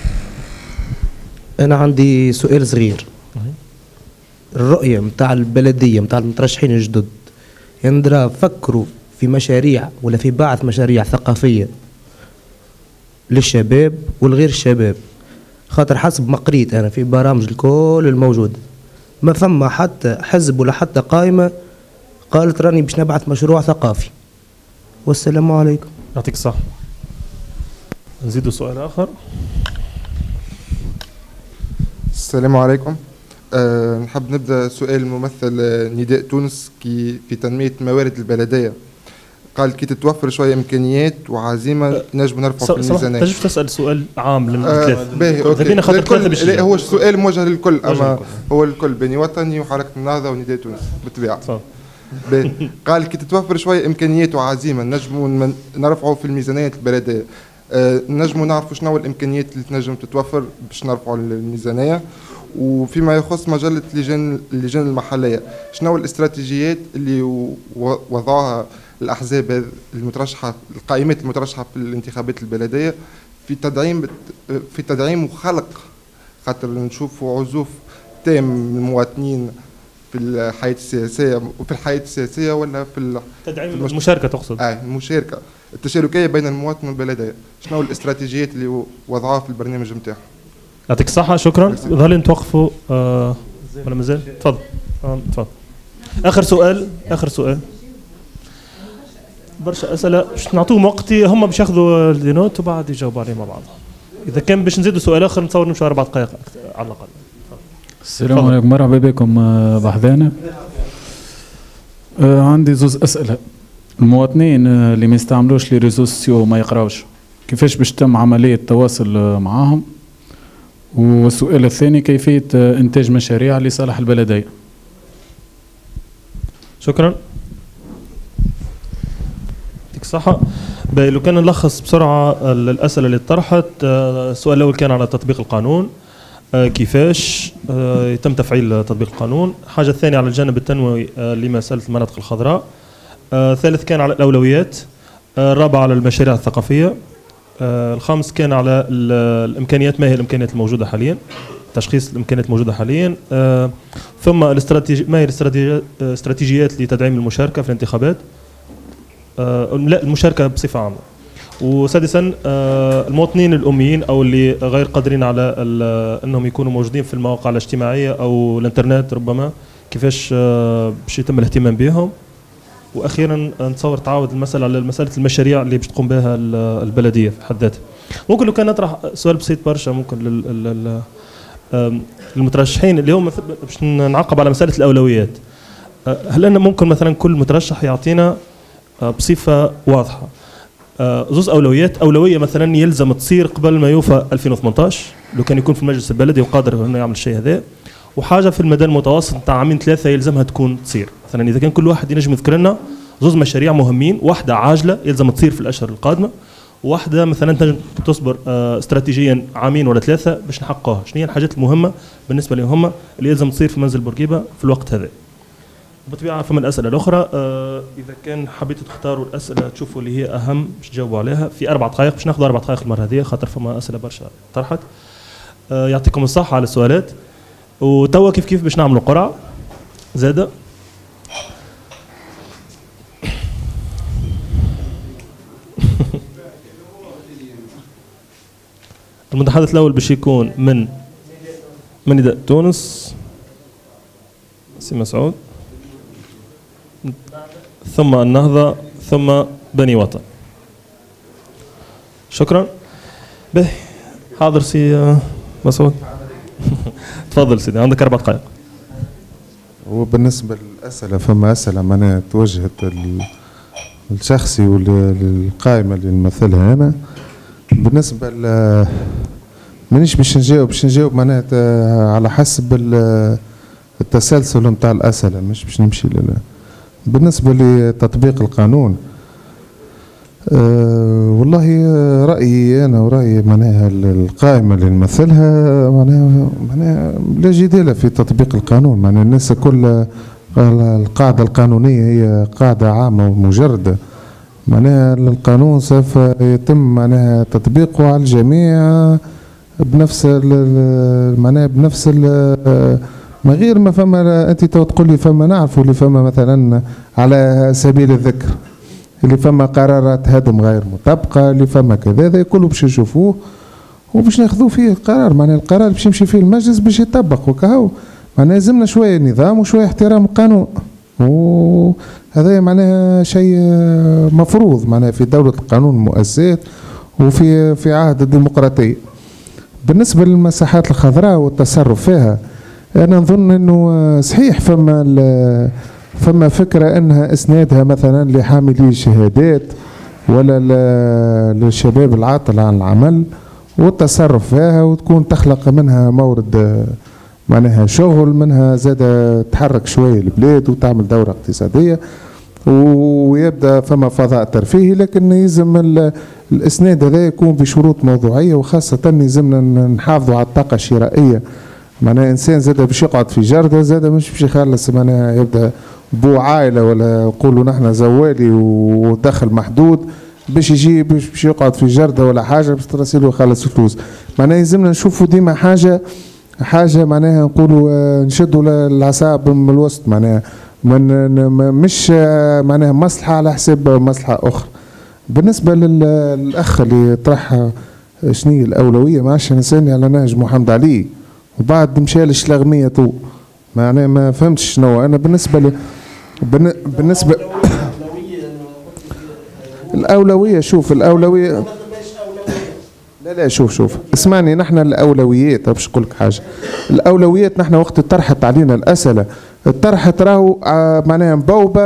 أنا عندي سؤال صغير. الرؤية متاع البلدية متاع المترشحين الجدد يندرى فكروا في مشاريع ولا في بعث مشاريع ثقافية للشباب والغير الشباب؟ خاطر حسب ما قريت أنا في برامج الكل الموجودة ما فما حتى حزب ولا حتى قائمة قالت راني باش نبعث مشروع ثقافي. والسلام عليكم. يعطيك الصحة. نزيدوا سؤال آخر. السلام عليكم. نحب نبدأ سؤال ممثل نداء تونس في تنمية موارد البلدية. قال كي تتوفر شوية إمكانيات وعزيمة نجم نرفع في الميزانية. تنجم تسأل سؤال عام للثلاث؟ باهي أوكي. هو السؤال موجه للكل، أما هو الكل بني وطني وحركة النهضة ونداء تونس بالطبيعة. قال كي تتوفر شوية إمكانيات وعزيمة نجم نرفعوا في الميزانية البلدية. نجموا نعرفوا شنو الإمكانيات اللي تنجم تتوفر باش نرفعوا الميزانية، وفيما يخص مجلة اللجان المحلية شنو الاستراتيجيات اللي وضعوها الأحزاب المترشحة القائمات المترشحة في الانتخابات البلدية في تدعيم وخلق، خاطر نشوفوا عزوف تام من المواطنين في الحياة السياسية وفي الحياة السياسية ولا في تدعيم المشاركة تقصد؟ المشاركة التشاركية بين المواطن والبلدية. شنو الاستراتيجيات اللي وضعوها في البرنامج نتاعهم؟ يعطيك الصحة. شكرا. ظل توقفوا ولا مازال؟ تفضل. تفضل. آخر سؤال. برشا أسئلة باش نعطوهم وقتي، هم باش ياخذوا الدينوت وبعد يجاوبوا عليه مع بعض. إذا كان باش نزيدوا سؤال آخر نتصور نمشوا 4 دقائق على الأقل. السلام عليكم، مرحبا بكم بحذانا. عندي زوز أسئلة. المواطنين اللي ما يستعملوش لي ريزو سوسيو ما يقراوش، كيفاش باش تتم عملية تواصل معاهم؟ والسؤال الثاني كيفية إنتاج مشاريع لصالح البلدية؟ شكرا. يعطيك الصحة. لو كان نلخص بسرعة الأسئلة اللي طرحت، السؤال الأول كان على تطبيق القانون، كيفاش يتم تفعيل تطبيق القانون. الحاجة الثانية على الجانب التنموي لمسألة المناطق الخضراء. الثالث كان على الأولويات. الرابع على المشاريع الثقافية. الخامس كان على الإمكانيات، ما هي الإمكانيات الموجودة حاليا، تشخيص الإمكانيات الموجودة حاليا. ثم ما هي الاستراتيجيات لتدعيم المشاركة في الانتخابات، لا المشاركة بصفة عامة. وسادسا المواطنين الأميين أو اللي غير قادرين على أنهم يكونوا موجودين في المواقع الاجتماعية أو الإنترنت ربما، كيفاش باش يتم الاهتمام بهم. واخيرا نتصور تعاود المسألة على مسألة المشاريع اللي باش تقوم بها البلدية في حد ذاتها. ممكن لو كان نطرح سؤال بسيط برشا ممكن للمترشحين اللي هم باش نعقب على مسألة الأولويات. هل أن ممكن مثلا كل مترشح يعطينا بصفة واضحة زوز أولويات، أولوية مثلا يلزم تصير قبل ما يوفى 2018 لو كان يكون في المجلس البلدي وقادر انه يعمل الشيء هذا، وحاجة في المدى المتوسط تاع عامين ثلاثة يلزمها تكون تصير. مثلا إذا كان كل واحد ينجم يذكر لنا زوز مشاريع مهمين، واحدة عاجلة يلزم تصير في الأشهر القادمة، وواحدة مثلا تنجم تصبر استراتيجيا عامين ولا ثلاثة باش نحققوها. شنو هي الحاجات المهمة بالنسبة لهم اللي يلزم تصير في منزل بورقيبة في الوقت هذا؟ بالطبيعة فما الأسئلة الأخرى، إذا كان حبيتوا تختاروا الأسئلة تشوفوا اللي هي أهم باش تجاوبوا عليها في 4 دقائق، باش ناخذوا 4 دقائق المرة هذه خاطر فما أسئلة برشا طرحت. يعطيكم الصحة على السؤالات. وتوا كيف باش نعملوا قرعة زادة. المتحدث الأول باش يكون من نداء تونس سي مسعود، ثم النهضة، ثم بني وطن. شكرا. باهي حاضر سي مسعود. تفضل سيدي، عندك 4 دقائق. وبالنسبة للأسئلة فما أسئلة معناها توجهت للشخصي وللقائمة اللي نمثلها أنا. بالنسبة مانيش باش نجاوب معناها على حسب التسلسل نتاع الأسئلة، مش باش نمشي بالنسبة لتطبيق القانون. والله رأيي أنا ورأيي معناها القائمة اللي نمثلها معناها لا جدال في تطبيق القانون. معناها الناس كل القاعدة القانونية هي قاعدة عامة ومجردة. معناها القانون سوف يتم معناها تطبيقه على الجميع بنفس معناها بنفس ما غير ما فما. انت تقول لي فما نعرفوا اللي فما مثلا على سبيل الذكر اللي فما قرارات هدم غير مطبقة، اللي فما كذا، هذا كله باش نشوفوه وباش ناخذوا فيه القرار. معناها القرار باش يمشي فيه المجلس باش يطبق، وكهو معناها لازمنا شوية نظام وشوية احترام القانون، وهذا معناها شيء مفروض معناها في دولة القانون المؤسسات وفي عهد الديمقراطية. بالنسبة للمساحات الخضراء والتصرف فيها، أنا نظن أنه صحيح فما فكرة أنها إسنادها مثلا لحاملي الشهادات ولا للشباب العاطل عن العمل والتصرف فيها، وتكون تخلق منها مورد معناها شغل، منها زاد تحرك شوية البلاد وتعمل دورة اقتصادية ويبدأ فما فضاء ترفيهي. لكن يلزم الإسناد هذا يكون بشروط موضوعية، وخاصة يلزمنا نحافظوا على الطاقة الشرائية. معناها إنسان زاد باش يقعد في جردة زاد مش باش يخلص معناها يبدأ بو عائلة ولا نقولوا نحن زوالي ودخل محدود باش يجي باش يقعد في جردة ولا حاجة باش ترسله يخلص فلوس. معناها يلزمنا نشوفوا ديما حاجة معناها نقولوا نشدوا الأعصاب من الوسط، معناها مش معناها مصلحة على حساب مصلحة أخرى. بالنسبة للأخ اللي طرح شنو الأولوية، ما عادش نسألني على نهج محمد علي وبعد مشى للشلغمية تو، معناها ما فهمتش شنو. أنا بالنسبة الأولوية، شوف الأولوية لا شوف اسمعني، نحن الأولويات باش نقول لك حاجة. الأولويات نحن وقت طرحت علينا الأسئلة طرحت راهو معناها مبوبة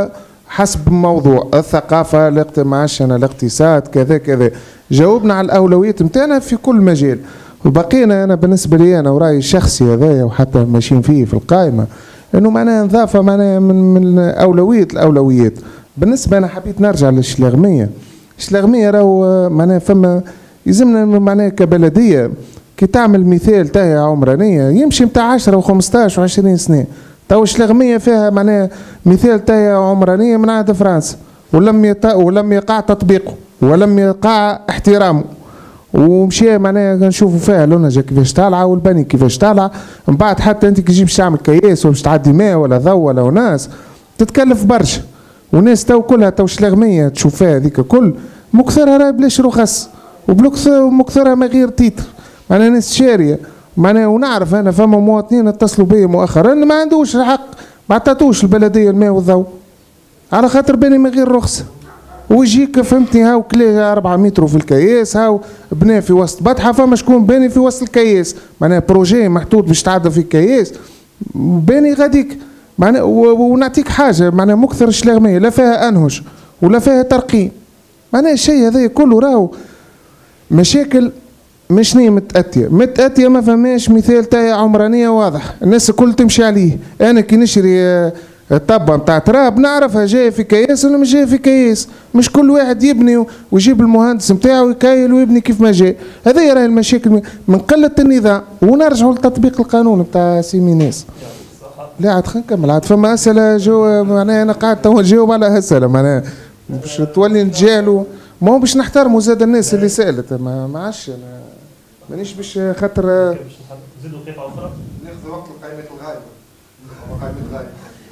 حسب الموضوع، الثقافة، معاشنا، الاقتصاد، كذا كذا. جاوبنا على الأولويات نتاعنا في كل مجال. وبقينا أنا بالنسبة لي أنا ورأيي الشخصي هذايا وحتى ماشيين فيه في القائمة إنه معناها نظافة معناها من الأولويات. بالنسبة أنا حبيت نرجع للشلاغمية. الشلاغمية راهو معناها فما يلزمنا معناها كبلدية كي تعمل مثال تاهي عمرانية يمشي متاع 10 و15 و20 سنة. تو الشلاغمية فيها معناها مثال تاهي عمرانية من عهد فرنسا ولم يقع تطبيقه ولم يقع احترامه. ومشي معناها نشوفوا فيها لونجا كيفاش طالعه والبني كيفاش طالعه. من بعد حتى انت كي تجي باش تعمل كياس ولا باش تعدي ماء ولا ضوء ولا ناس تتكلف برشا. والناس تو كلها تو شلاغمية تشوف فيها هذيك كل مكثرها راهي بلاش رخص ومكثرها ما غير تيتر. معناها ناس شاريه معناها. ونعرف انا فما مواطنين اتصلوا بي مؤخرا ما عندوش الحق ما عطاتوش البلديه الماء والضوء على خاطر بني من غير رخصه. ويجيك فهمتني هاو كلاه 4 متر في الكياس هاو بنى في وسط بطحه فما شكون باني في وسط الكياس معناها بروجي محطوط باش تعدى في الكياس باني غاديك معناها. ونعطيك حاجه معناها مكثر الشلاغميه لا فيها انهش ولا فيها ترقيم معناها. الشيء هذا كله راهو مشاكل مش نية متأتية ما فماش مثال تاعي عمرانية واضح الناس الكل تمشي عليه. أنا كي نشري طبة متاع تراب نعرفها جاية في كياس ولا مش جاية في كياس. مش كل واحد يبني ويجيب المهندس متاعه ويكايل ويبني كيف ما جاء. هذه راهي المشاكل من قلة النظام. ونرجعوا لتطبيق القانون متاع سيمينيس. لا عاد خلينا نكمل عاد فما أسئلة جو معناها أنا قاعد تو نجاوب على أسئلة معناها باش تولي نتجاهلوا ما هو باش نحترموا زاد الناس اللي سألت ما عادش أنا مانيش باش خاطر نزيدوا قطعة أخرى ناخذ وقت القائمة الغائبة. قائمة الغائبة.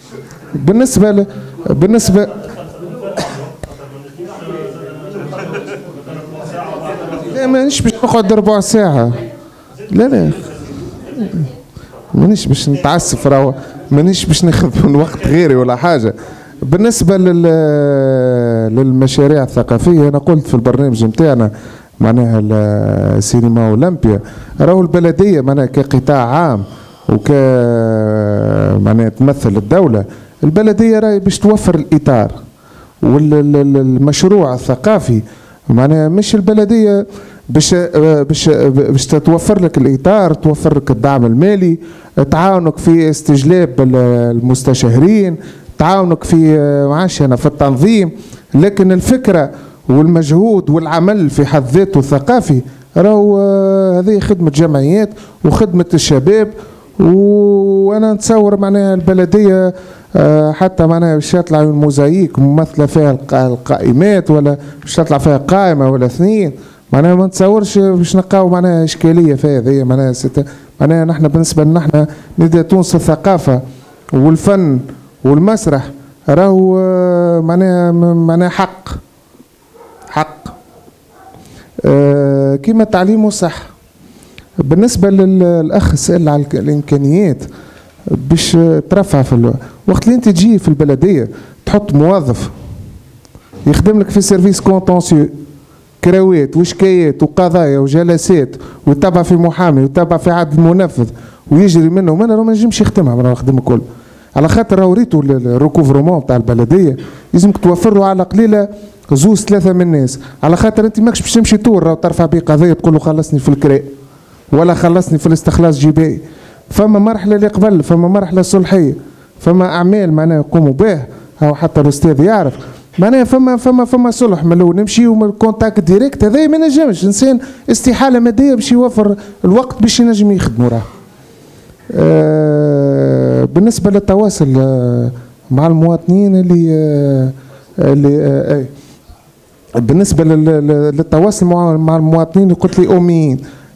بالنسبة لا مانيش باش نقعد ربع ساعة. لا مانيش باش نتعسف راهو مانيش باش ناخذ من وقت غيري ولا حاجة. بالنسبة للمشاريع الثقافية أنا قلت في البرنامج نتاعنا معناها السينما أولمبيا راهو البلدية معناها كقطاع عام وك معناها تمثل الدولة. البلدية راهي باش توفر الإطار والمشروع الثقافي معناها مش البلدية باش تتوفر لك الإطار توفر لك الدعم المالي تعاونك في استجلاب المستشارين تعاونك في معاشنا في التنظيم. لكن الفكرة والمجهود والعمل في حد ذاته الثقافي راهو هذه خدمة جمعيات وخدمة الشباب. وانا نتصور معناها البلدية حتى معناها باش يطلع موزايك ممثلة فيها القائمات ولا باش تطلع فيها قائمة ولا اثنين معناها ما نتصورش باش نلقاو معناها اشكالية في هذه معناها نحن بالنسبة لنا نحن نداء تونس الثقافة والفن والمسرح راهو معناها حق كيما التعليم والصحة. بالنسبة للأخ سأل على الإمكانيات باش ترفع في وقت اللي أنت تجي في البلدية تحط موظف يخدم لك في سيرفيس كونتونسيو كراوات وشكايات وقضايا وجلسات ويتبع في محامي ويتبع في عدل منفذ ويجري منه ومنه ما نجمش يخدمها من يخدم الكل على خاطر راهو ريتو الريكوفرومون تاع البلدية لازمك توفر له على قليلة 2-3 من الناس على خاطر أنت ماكش باش تمشي تور راهو ترفع به قضية تقول له خلصني في الكراء ولا خلصني في الاستخلاص جبائي. فما مرحلة اللي قبل فما مرحلة صلحية فما أعمال معناها يقوموا به أو حتى الأستاذ يعرف معناها فما صلح من الأول نمشيو من الكونتاكت ديريكت هذا ما نجمش إنسان استحالة مادية باش يوفر الوقت باش ينجم يخدموا راه. بالنسبة للتواصل مع المواطنين اللي بالنسبة للتواصل مع المواطنين قلت لي أميين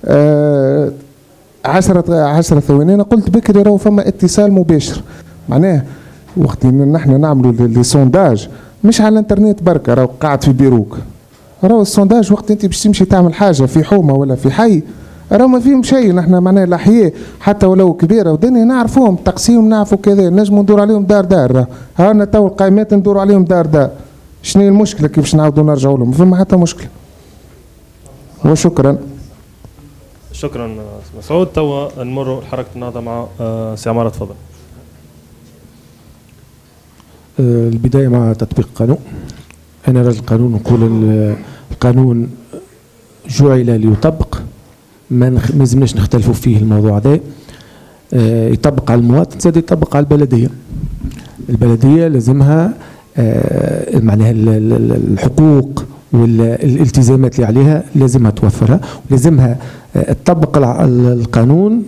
10 ثواني. أنا قلت بكري راهو فما اتصال مباشر معناه وقت اللي نحن نعملوا لي سونداج مش على الانترنت بركة راهو قاعد في بيروك راهو السونداج وقت انت باش تمشي تعمل حاجة في حومة ولا في حي راهو ما فيهم شيء. نحن معناه الأحياء حتى ولو كبيرة ودنيا نعرفوهم تقسيم نعرفوا كذا نجموا ندور عليهم دار هانا تو القائمات ندور عليهم دار شنو المشكلة كيف باش نعاودوا نرجعوا لهم ما فما حتى مشكلة. وشكرا. شكرا مسعود. توا نمروا لحركة النهضة مع سي عمارة تفضل. البداية مع تطبيق القانون. أنا رجل قانون نقول القانون جعل ليطبق، ما لازمناش نختلفوا فيه الموضوع ده. يطبق على المواطن زاد يطبق على البلدية. البلدية لازمها معناها الحقوق والالتزامات اللي عليها لازمها توفرها، ولازمها تطبق القانون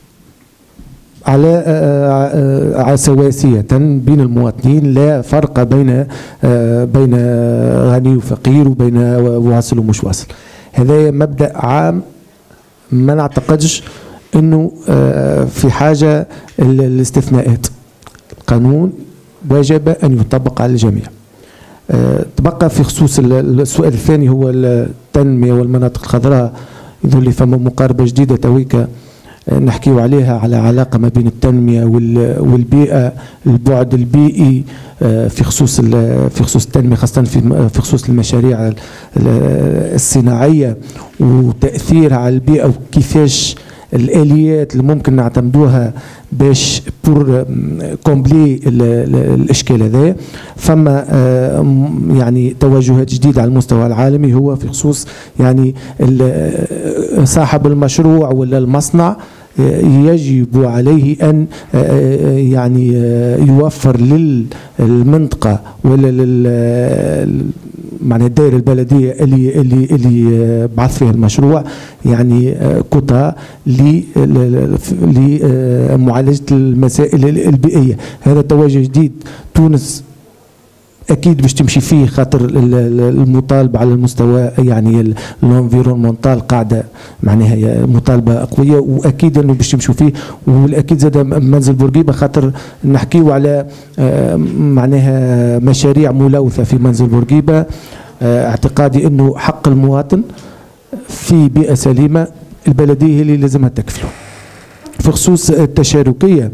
على سواسية بين المواطنين، لا فرق بين غني وفقير وبين واصل ومش واصل. هذا مبدأ عام ما نعتقدش انه في حاجة الاستثناءات. القانون واجب ان يطبق على الجميع. تبقى في خصوص السؤال الثاني هو التنمية والمناطق الخضراء، يظهر لي فما مقاربة جديدة تويكا نحكيو عليها، على علاقة ما بين التنمية والبيئة، البعد البيئي في خصوص التنمية، خاصة في خصوص المشاريع الصناعية وتأثيرها على البيئة، وكيفاش الآليات اللي ممكن نعتمدوها باش بور كومبلي الإشكال هذا. فما يعني توجهات جديدة على المستوى العالمي، هو في خصوص يعني صاحب المشروع ولا المصنع يجب عليه أن يعني يوفر للمنطقة ولا معنى الدائرة البلدية اللي بعث فيها المشروع يعني كوتا لمعالجة المسائل البيئية. هذا توجه جديد تونس اكيد باش تمشي فيه، خاطر المطالبه على المستوى يعني الانفيرونمونتال قاعده معناها مطالبه قويه، واكيد انه باش تمشوا فيه. والاكيد زاد منزل بورقيبه، خاطر نحكيو على معناها مشاريع ملوثه في منزل بورقيبه. اعتقادي انه حق المواطن في بيئه سليمه البلديه هي اللي لازمها تكفله. في خصوص التشاركيه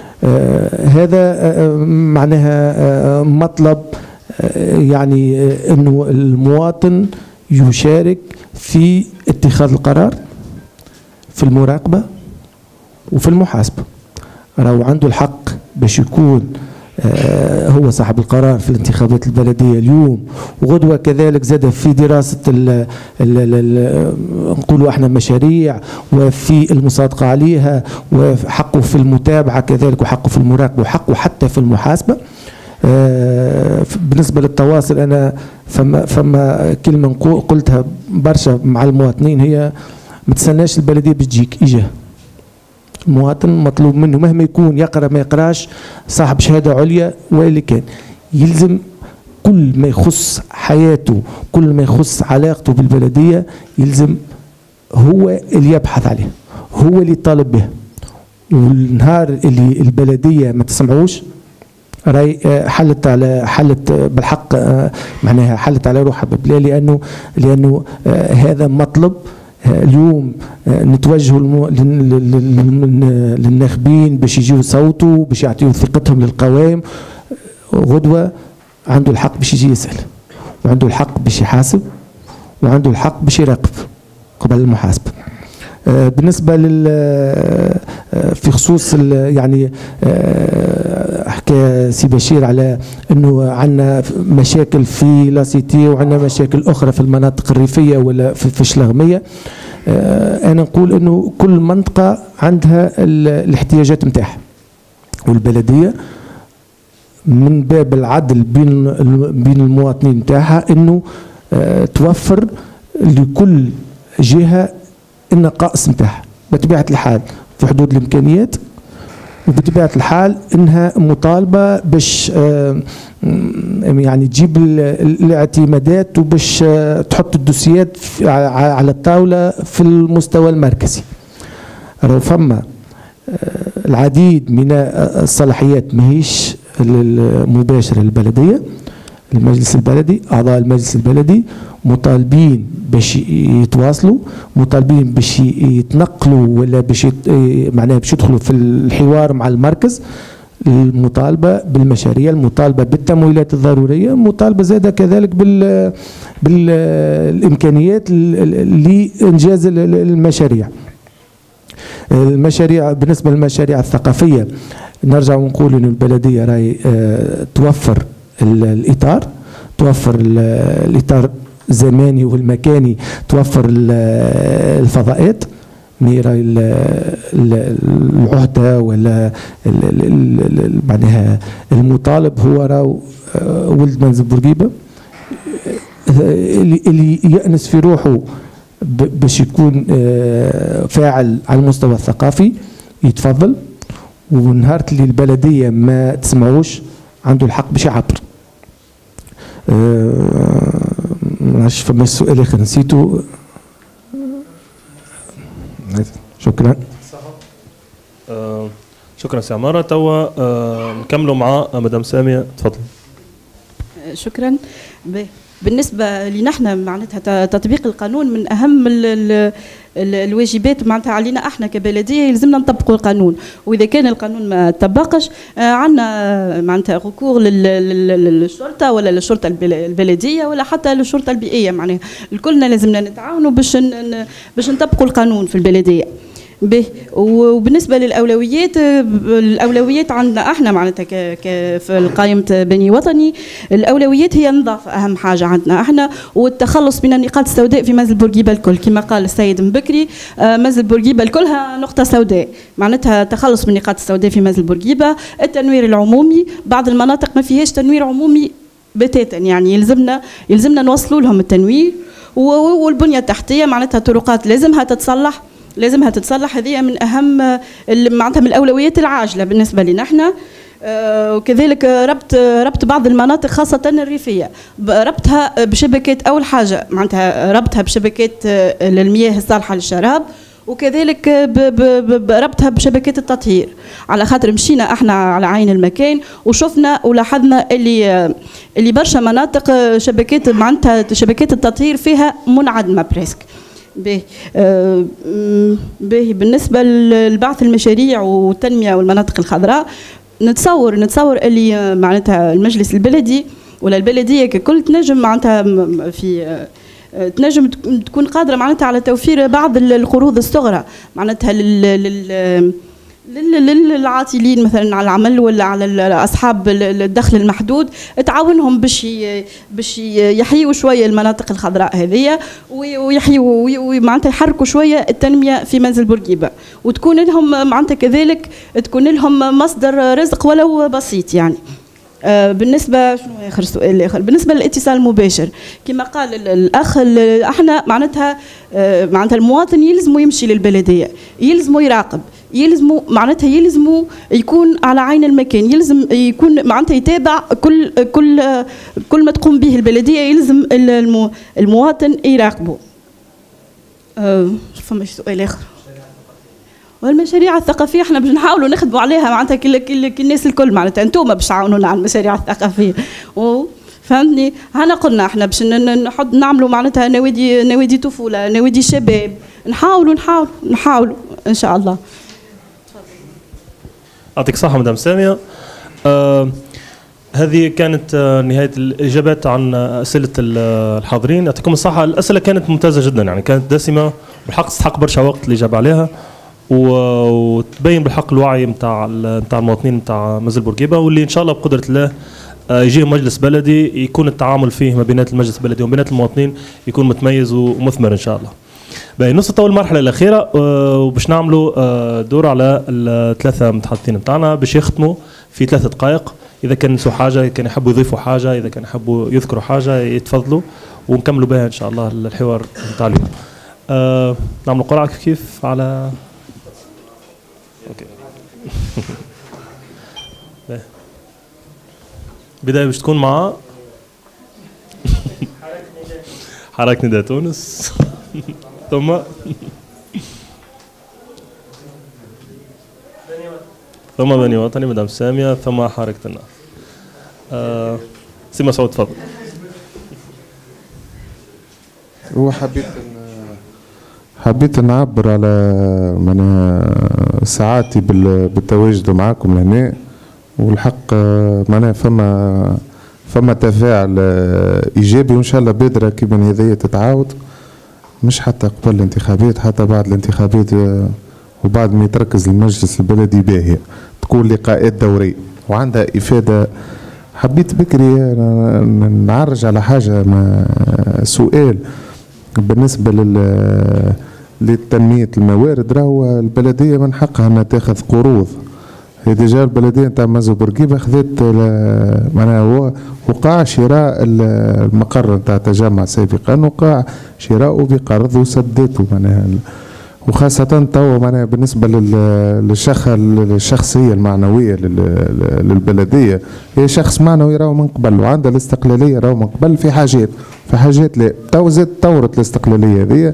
هذا معناها مطلب يعني انه المواطن يشارك في اتخاذ القرار، في المراقبة وفي المحاسبة. راهو عنده الحق باش يكون هو صاحب القرار في الانتخابات البلدية اليوم، وغدوة كذلك زاد في دراسة نقولوا احنا مشاريع وفي المصادقة عليها، وحقه في المتابعة كذلك، وحقه في المراقبة، وحقه حتى في المحاسبة. بالنسبة للتواصل أنا فما كلمة قلتها برشا مع المواطنين، هي ما تستناش البلدية بتجيك إجا. المواطن مطلوب منه مهما يكون يقرأ ما يقراش، صاحب شهادة عليا واللي كان، يلزم كل ما يخص حياته، كل ما يخص علاقته بالبلدية يلزم هو اللي يبحث عليه، هو اللي يطالب به. والنهار اللي البلدية ما تسمعوش راي حلت بالحق معناها حلت على روحها ببلا، لأنه هذا مطلب اليوم نتوجهوا للناخبين باش يجيو صوتوا، باش يعطيوا ثقتهم للقوائم. غدوة عنده الحق باش يجي يسأل، وعنده الحق باش يحاسب، وعنده الحق باش يراقب قبل المحاسبة. بالنسبة في خصوص يعني حكى سي بشير على انه عندنا مشاكل في لاسيتي وعندنا مشاكل اخرى في المناطق الريفية ولا في الشلغمية. انا نقول انه كل منطقة عندها الاحتياجات نتاعها، والبلدية من باب العدل بين المواطنين نتاعها انه توفر لكل جهة النقائص نتاعها بطبيعة الحال في حدود الإمكانيات، وبطبيعة الحال إنها مطالبة باش يعني تجيب الاعتمادات وباش تحط الدوسيات على الطاولة في المستوى المركزي. راهو فما العديد من الصلاحيات ماهيش مباشرة للبلدية. المجلس البلدي، أعضاء المجلس البلدي مطالبين باش يتواصلوا، مطالبين باش يتنقلوا ولا باش معناها باش يدخلوا في الحوار مع المركز. المطالبة بالمشاريع، المطالبة بالتمويلات الضرورية، المطالبة زادة كذلك بالإمكانيات لإنجاز المشاريع. المشاريع بالنسبة للمشاريع الثقافية نرجع ونقول إنه البلدية راهي توفر الإطار، توفر الإطار الزماني والمكاني، توفر الفضاءات، راهي العهدة ولا معناها المطالب هو راهو ولد منزل بورقيبة اللي يأنس في روحه باش يكون فاعل على المستوى الثقافي يتفضل، ونهار اللي البلدية ما تسمعوش عنده الحق باش يعبر. معلش فما سؤال اخر نسيته. شكرا. شكرا سي عمارة. توا نكملوا مع مدام سامية، تفضل. شكرا. بالنسبة لنحن معناتها تطبيق القانون من أهم الواجبات معناتها علينا احنا كبلدية، يلزمنا نطبقوا القانون، وإذا كان القانون ما طبقش عندنا معناتها ركور للشرطة ولا للشرطة البلدية ولا حتى للشرطة البيئية، معناها الكلنا لازمنا نتعاونوا باش نطبقوا القانون في البلدية. وبالنسبه للاولويات، الاولويات عندنا احنا معناتها في قائمه بني وطني، الاولويات هي النظافه اهم حاجه عندنا احنا، والتخلص من النقاط السوداء في منزل بورقيبه الكل، كما قال السيد مبكري منزل بورقيبه الكلها نقطه سوداء، معناتها تخلص من النقاط السوداء في منزل بورقيبه. التنوير العمومي، بعض المناطق ما فيهاش تنوير عمومي بتاتا، يعني يلزمنا نوصلوا لهم التنوير. والبنيه التحتيه معناتها طرقات لازمها تتصلح، هذه من اهم معناتها من الاولويات العاجله بالنسبه لنا احنا. وكذلك ربط بعض المناطق خاصه الريفيه، ربطها بشبكات، اول حاجه معناتها ربطها بشبكات المياه الصالحه للشراب، وكذلك ربطها بشبكات التطهير، على خاطر مشينا احنا على عين المكان وشفنا ولاحظنا اللي برشا مناطق شبكات معناتها شبكات التطهير فيها منعدمه بريسك. بالنسبة لبعث المشاريع والتنمية والمناطق الخضراء، نتصور اللي معناتها المجلس البلدي ولا البلدية ككل تنجم معناتها تنجم تكون قادرة معناتها على توفير بعض القروض الصغرى معناتها للعاطلين مثلا على العمل ولا على اصحاب الدخل المحدود، تعاونهم باش يحيوا شويه المناطق الخضراء هذه ويحيوا معناتها يحركوا شويه التنميه في منزل بورقيبه، وتكون لهم معناتها كذلك تكون لهم مصدر رزق ولو بسيط يعني. بالنسبه شنو اخر سؤال الاخر بالنسبه للاتصال المباشر، كما قال الاخ احنا معناتها المواطن يلزمه يمشي للبلديه، يلزمه يراقب، يلزمه يكون على عين المكان، يلزم يكون معناتها يتابع كل ما تقوم به البلديه، يلزم المواطن يراقبه. فما سؤال اخر. والمشاريع الثقافيه احنا باش نحاولوا نخدموا عليها معناتها كل الناس الكل، معناتها انتم باش تعاونونا على المشاريع الثقافيه، فهمتني؟ هنا قلنا احنا باش نعملوا معناتها نوادي طفوله، نوادي شباب، نحاولوا ان شاء الله. يعطيك الصحة مدام سامية. هذه كانت نهاية الإجابات عن أسئلة الحاضرين. يعطيكم الصحة، الأسئلة كانت ممتازة جدا، يعني كانت دسمة بالحق، تستحق برشا وقت الإجابة عليها، وتبين بالحق الوعي نتاع المواطنين نتاع منزل بورقيبة، واللي إن شاء الله بقدرة الله يجيه مجلس بلدي يكون التعامل فيه ما بين المجلس البلدي وبين المواطنين يكون متميز ومثمر إن شاء الله. نوصل المرحلة الأخيرة وباش نعملوا دور على الثلاثة متحدثين نتاعنا باش يختموا في 3 دقائق. إذا كان نسوا حاجة، إذا كان يحبوا يضيفوا حاجة، إذا كان يحبوا يذكروا حاجة يتفضلوا ونكملوا بها إن شاء الله الحوار نتاع اليوم. نعملوا قرعة كيف على أوكي. بداية باش تكون مع حركة نداء تونس ثم بني وطني مدام سامية، ثم حركة النهضة. سي مسعود تفضل. حبيت نعبر على معناها سعادتي بالتواجد معاكم لهنا، والحق معناها فما تفاعل ايجابي، وان شاء الله بادره كيما هذه تتعاود، مش حتى قبل الانتخابات، حتى بعد الانتخابات وبعد ما يتركز المجلس البلدي باهية تكون لقاءات دورية وعندها إفادة. حبيت بكري نعرج على حاجة سؤال بالنسبة للتنمية الموارد. راهو البلدية من حقها أنها تاخذ قروض. هي ديجا البلدية نتاع مازو بورقيبة خذت معناها وقع شراء المقر نتاع التجمع سابقا، وقع شراءه بقرض وسدته معناها، وخاصة توا معناها بالنسبة للشخصية المعنوية للبلدية. هي شخص معنوي راهو من قبل وعندها الاستقلالية راهو من قبل في حاجات لا تو زاد طورت الاستقلالية هذه.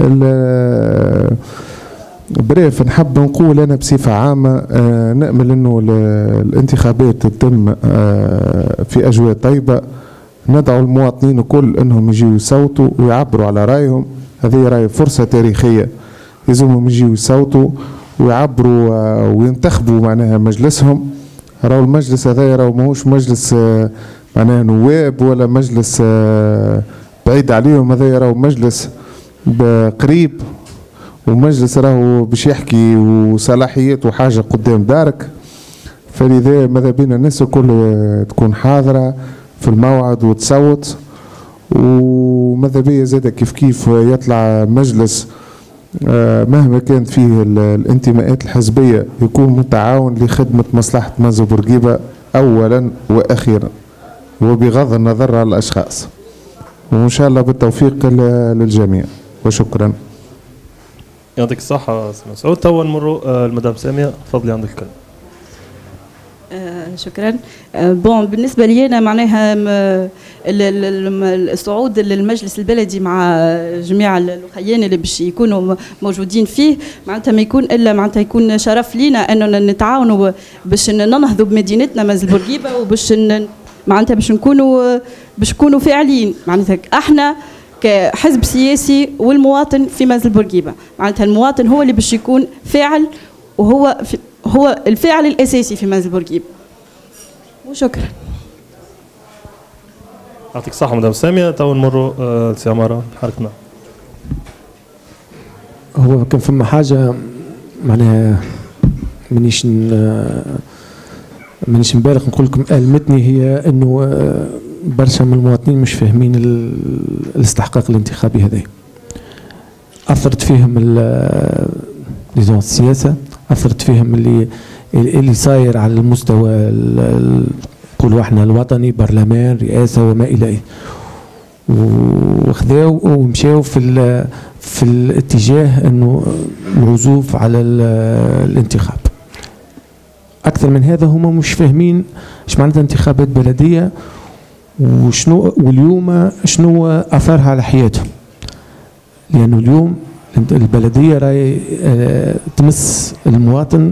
بريف نحب نقول أنا بصفة عامة نأمل أنه الانتخابات تتم في أجواء طيبة. ندعو المواطنين الكل أنهم يجيوا يصوتوا ويعبروا على رأيهم. هذه رأي فرصة تاريخية لازمهم يجيوا يصوتوا ويعبروا وينتخبوا معناها مجلسهم. راهو المجلس هذا راهو ماهوش مجلس معناها نواب ولا مجلس بعيد عليهم. هذا راهو مجلس قريب ومجلس راهو باش يحكي وصلاحيات وحاجة قدام دارك. فلذا ماذا بينا الناس الكل تكون حاضرة في الموعد وتصوت. وماذا بيا زاد كيف يطلع مجلس مهما كانت فيه الانتماءات الحزبية يكون متعاون لخدمة مصلحة مازو بورقيبة أولا وأخيرا وبغض النظر على الأشخاص. وإن شاء الله بالتوفيق للجميع وشكرا. يعطيك الصحة سي مسعود. توا نمروا المدام سامية، تفضلي عندك الكلمة. شكرا. بون بالنسبه لي انا معناها الصعود للمجلس البلدي مع جميع الاخيان اللي باش يكونوا موجودين فيه معناتها ما يكون الا معناتها يكون شرف لينا اننا نتعاونوا باش ننهضوا بمدينتنا مازل بورقيبه وباش معناتها باش نكونوا فاعلين. معناتها احنا كحزب سياسي والمواطن في مازل بورقيبه معناتها المواطن هو اللي باش يكون فاعل وهو هو الفاعل الاساسي في مازل بورقيبه. وشكرا. يعطيك الصحة مدام سامية. تو نمروا لسي عمارة حركتنا. هو كان فما حاجة معناها مانيش نبالغ نقول لكم ألمتني، هي انه برشا من المواطنين مش فاهمين الاستحقاق الانتخابي هذا. اثرت فيهم السياسة، اثرت فيهم اللي صاير على المستوى نقولوا احنا الوطني، برلمان، رئاسه وما اليه، وخذاو ومشاو في الاتجاه انه العزوف على الانتخاب. اكثر من هذا هم مش فاهمين ايش معناتها انتخابات بلديه وشنو واليوم شنو اثرها على حياتهم. لانه اليوم البلديه راهي تمس المواطن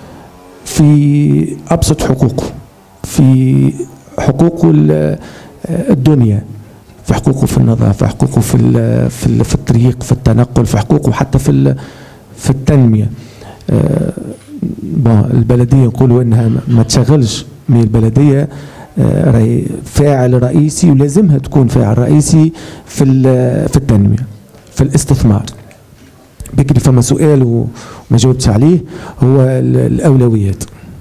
في ابسط حقوقه، في حقوقه الدنيا، في حقوقه في النظافه، حقوقه في الطريق، في التنقل، في حقوقه حتى في التنميه. البلديه نقولوا انها ما تشغلش، من البلديه راهي فاعل رئيسي ولازمها تكون فاعل رئيسي في التنميه، في الاستثمار. بكري فما سؤال وما جاوبتش عليه، هو الأولويات.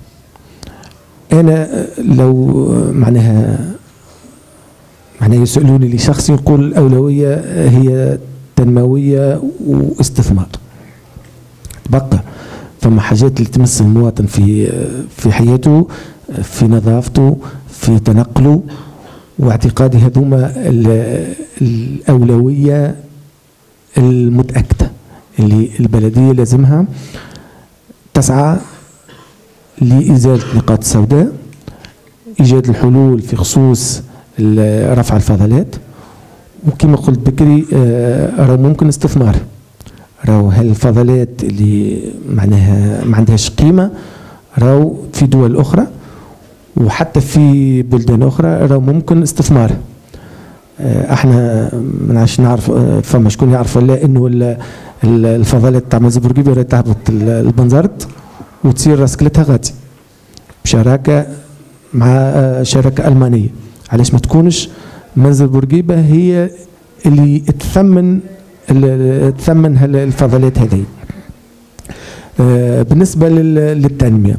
أنا لو معناها يسألوني لي شخصي نقول الأولوية هي تنموية واستثمار. بقى فما حاجات اللي تمس المواطن في حياته، في نظافته، في تنقله، واعتقادي هذوما الأولوية المتأكدة اللي البلدية لازمها تسعى لإزالة النقاط السوداء، إيجاد الحلول في خصوص رفع الفضلات، وكما قلت بكري راهو ممكن استثمار. راهو هالفضلات اللي معناها ما عندهاش قيمة راهو في دول أخرى وحتى في بلدان أخرى راهو ممكن استثمار. احنا ما نعرفش نعرف فما شكون يعرف ولا انه الفضلات تاع مازل بورقيبه راهي تهبط البنزرت وتصير راسكلتها غادي بشراكه مع شركه المانيه. علاش ما تكونش مازل بورقيبه هي اللي تثمن الفضلات هذه؟ بالنسبة للتنمية،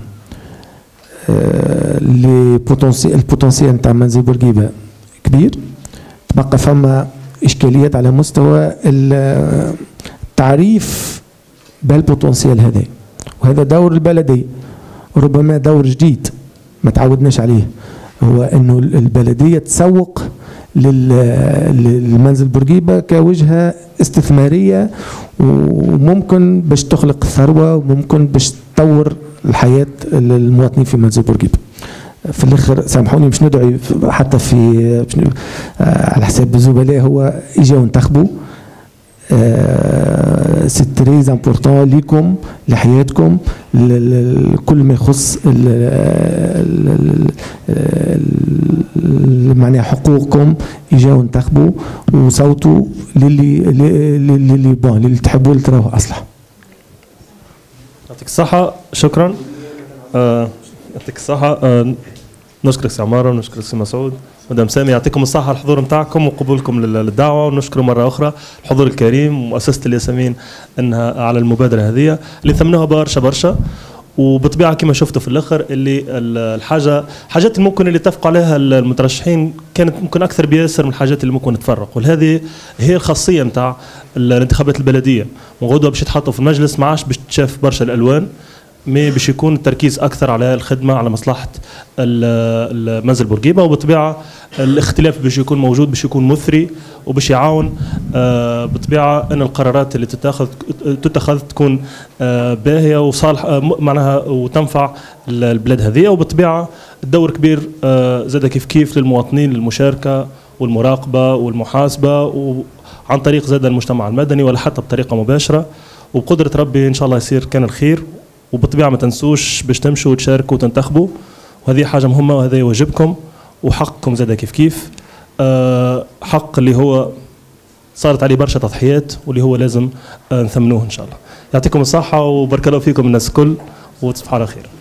البوتنسيال نتاع منزل بورقيبة كبير، تبقى فما إشكاليات على مستوى التعريف بالبوتنسيال هذا، وهذا دور البلدية، ربما دور جديد ما تعودناش عليه، هو انه البلدية تسوق للمنزل بورقيبة كوجهة استثمارية، وممكن باش تخلق ثروة، وممكن باش تطور الحياة المواطنين في منزل بورقيبة. في الاخر سامحوني مش ندعي حتى في على حساب الزملاء، هو اجاو انتخبوا، سي تري امبورطون ليكم لحياتكم، كل ما يخص معناها حقوقكم، اجاو انتخبوا وصوتوا للي تحبوا اللي تراوه اصلح. يعطيك الصحة، شكرا. يعطيك الصحة. نشكرك سي عمارة ونشكرك سي مسعود. مدام سامي يعطيكم الصحة على الحضور نتاعكم وقبولكم للدعوة، ونشكر مرة أخرى الحضور الكريم ومؤسسة الياسمين أنها على المبادرة هذه اللي ثمنوها برشا، وبطبيعة كما شفتوا في الآخر اللي حاجات ممكن اللي اتفقوا عليها المترشحين كانت ممكن أكثر بياسر من الحاجات اللي ممكن تفرق، وهذه هي الخاصية نتاع الانتخابات البلدية. وغدوة باش يتحطوا في المجلس ما عادش باش تشاف برشا الألوان، مي باش يكون التركيز اكثر على الخدمه على مصلحه المنزل بورقيبه، وبالطبيعه الاختلاف باش يكون موجود، باش يكون مثري، وباش يعاون بالطبيعه ان القرارات اللي تتخذ تكون باهيه وصالحه معناها وتنفع البلاد هذه. وبالطبيعه الدور كبير زاد كيف للمواطنين للمشاركه والمراقبه والمحاسبه، وعن طريق زاد المجتمع المدني ولا حتى بطريقه مباشره، وبقدره ربي ان شاء الله يصير كان الخير. وبالطبيعه ما تنسوش باش تمشوا وتشاركوا وتنتخبوا، وهذه حاجه مهمه، وهذا واجبكم وحقكم زاد كيف حق اللي هو صارت عليه برشا تضحيات واللي هو لازم نثمنوه ان شاء الله. يعطيكم الصحه وبارك الله فيكم الناس الكل، وتصبحوا على خير.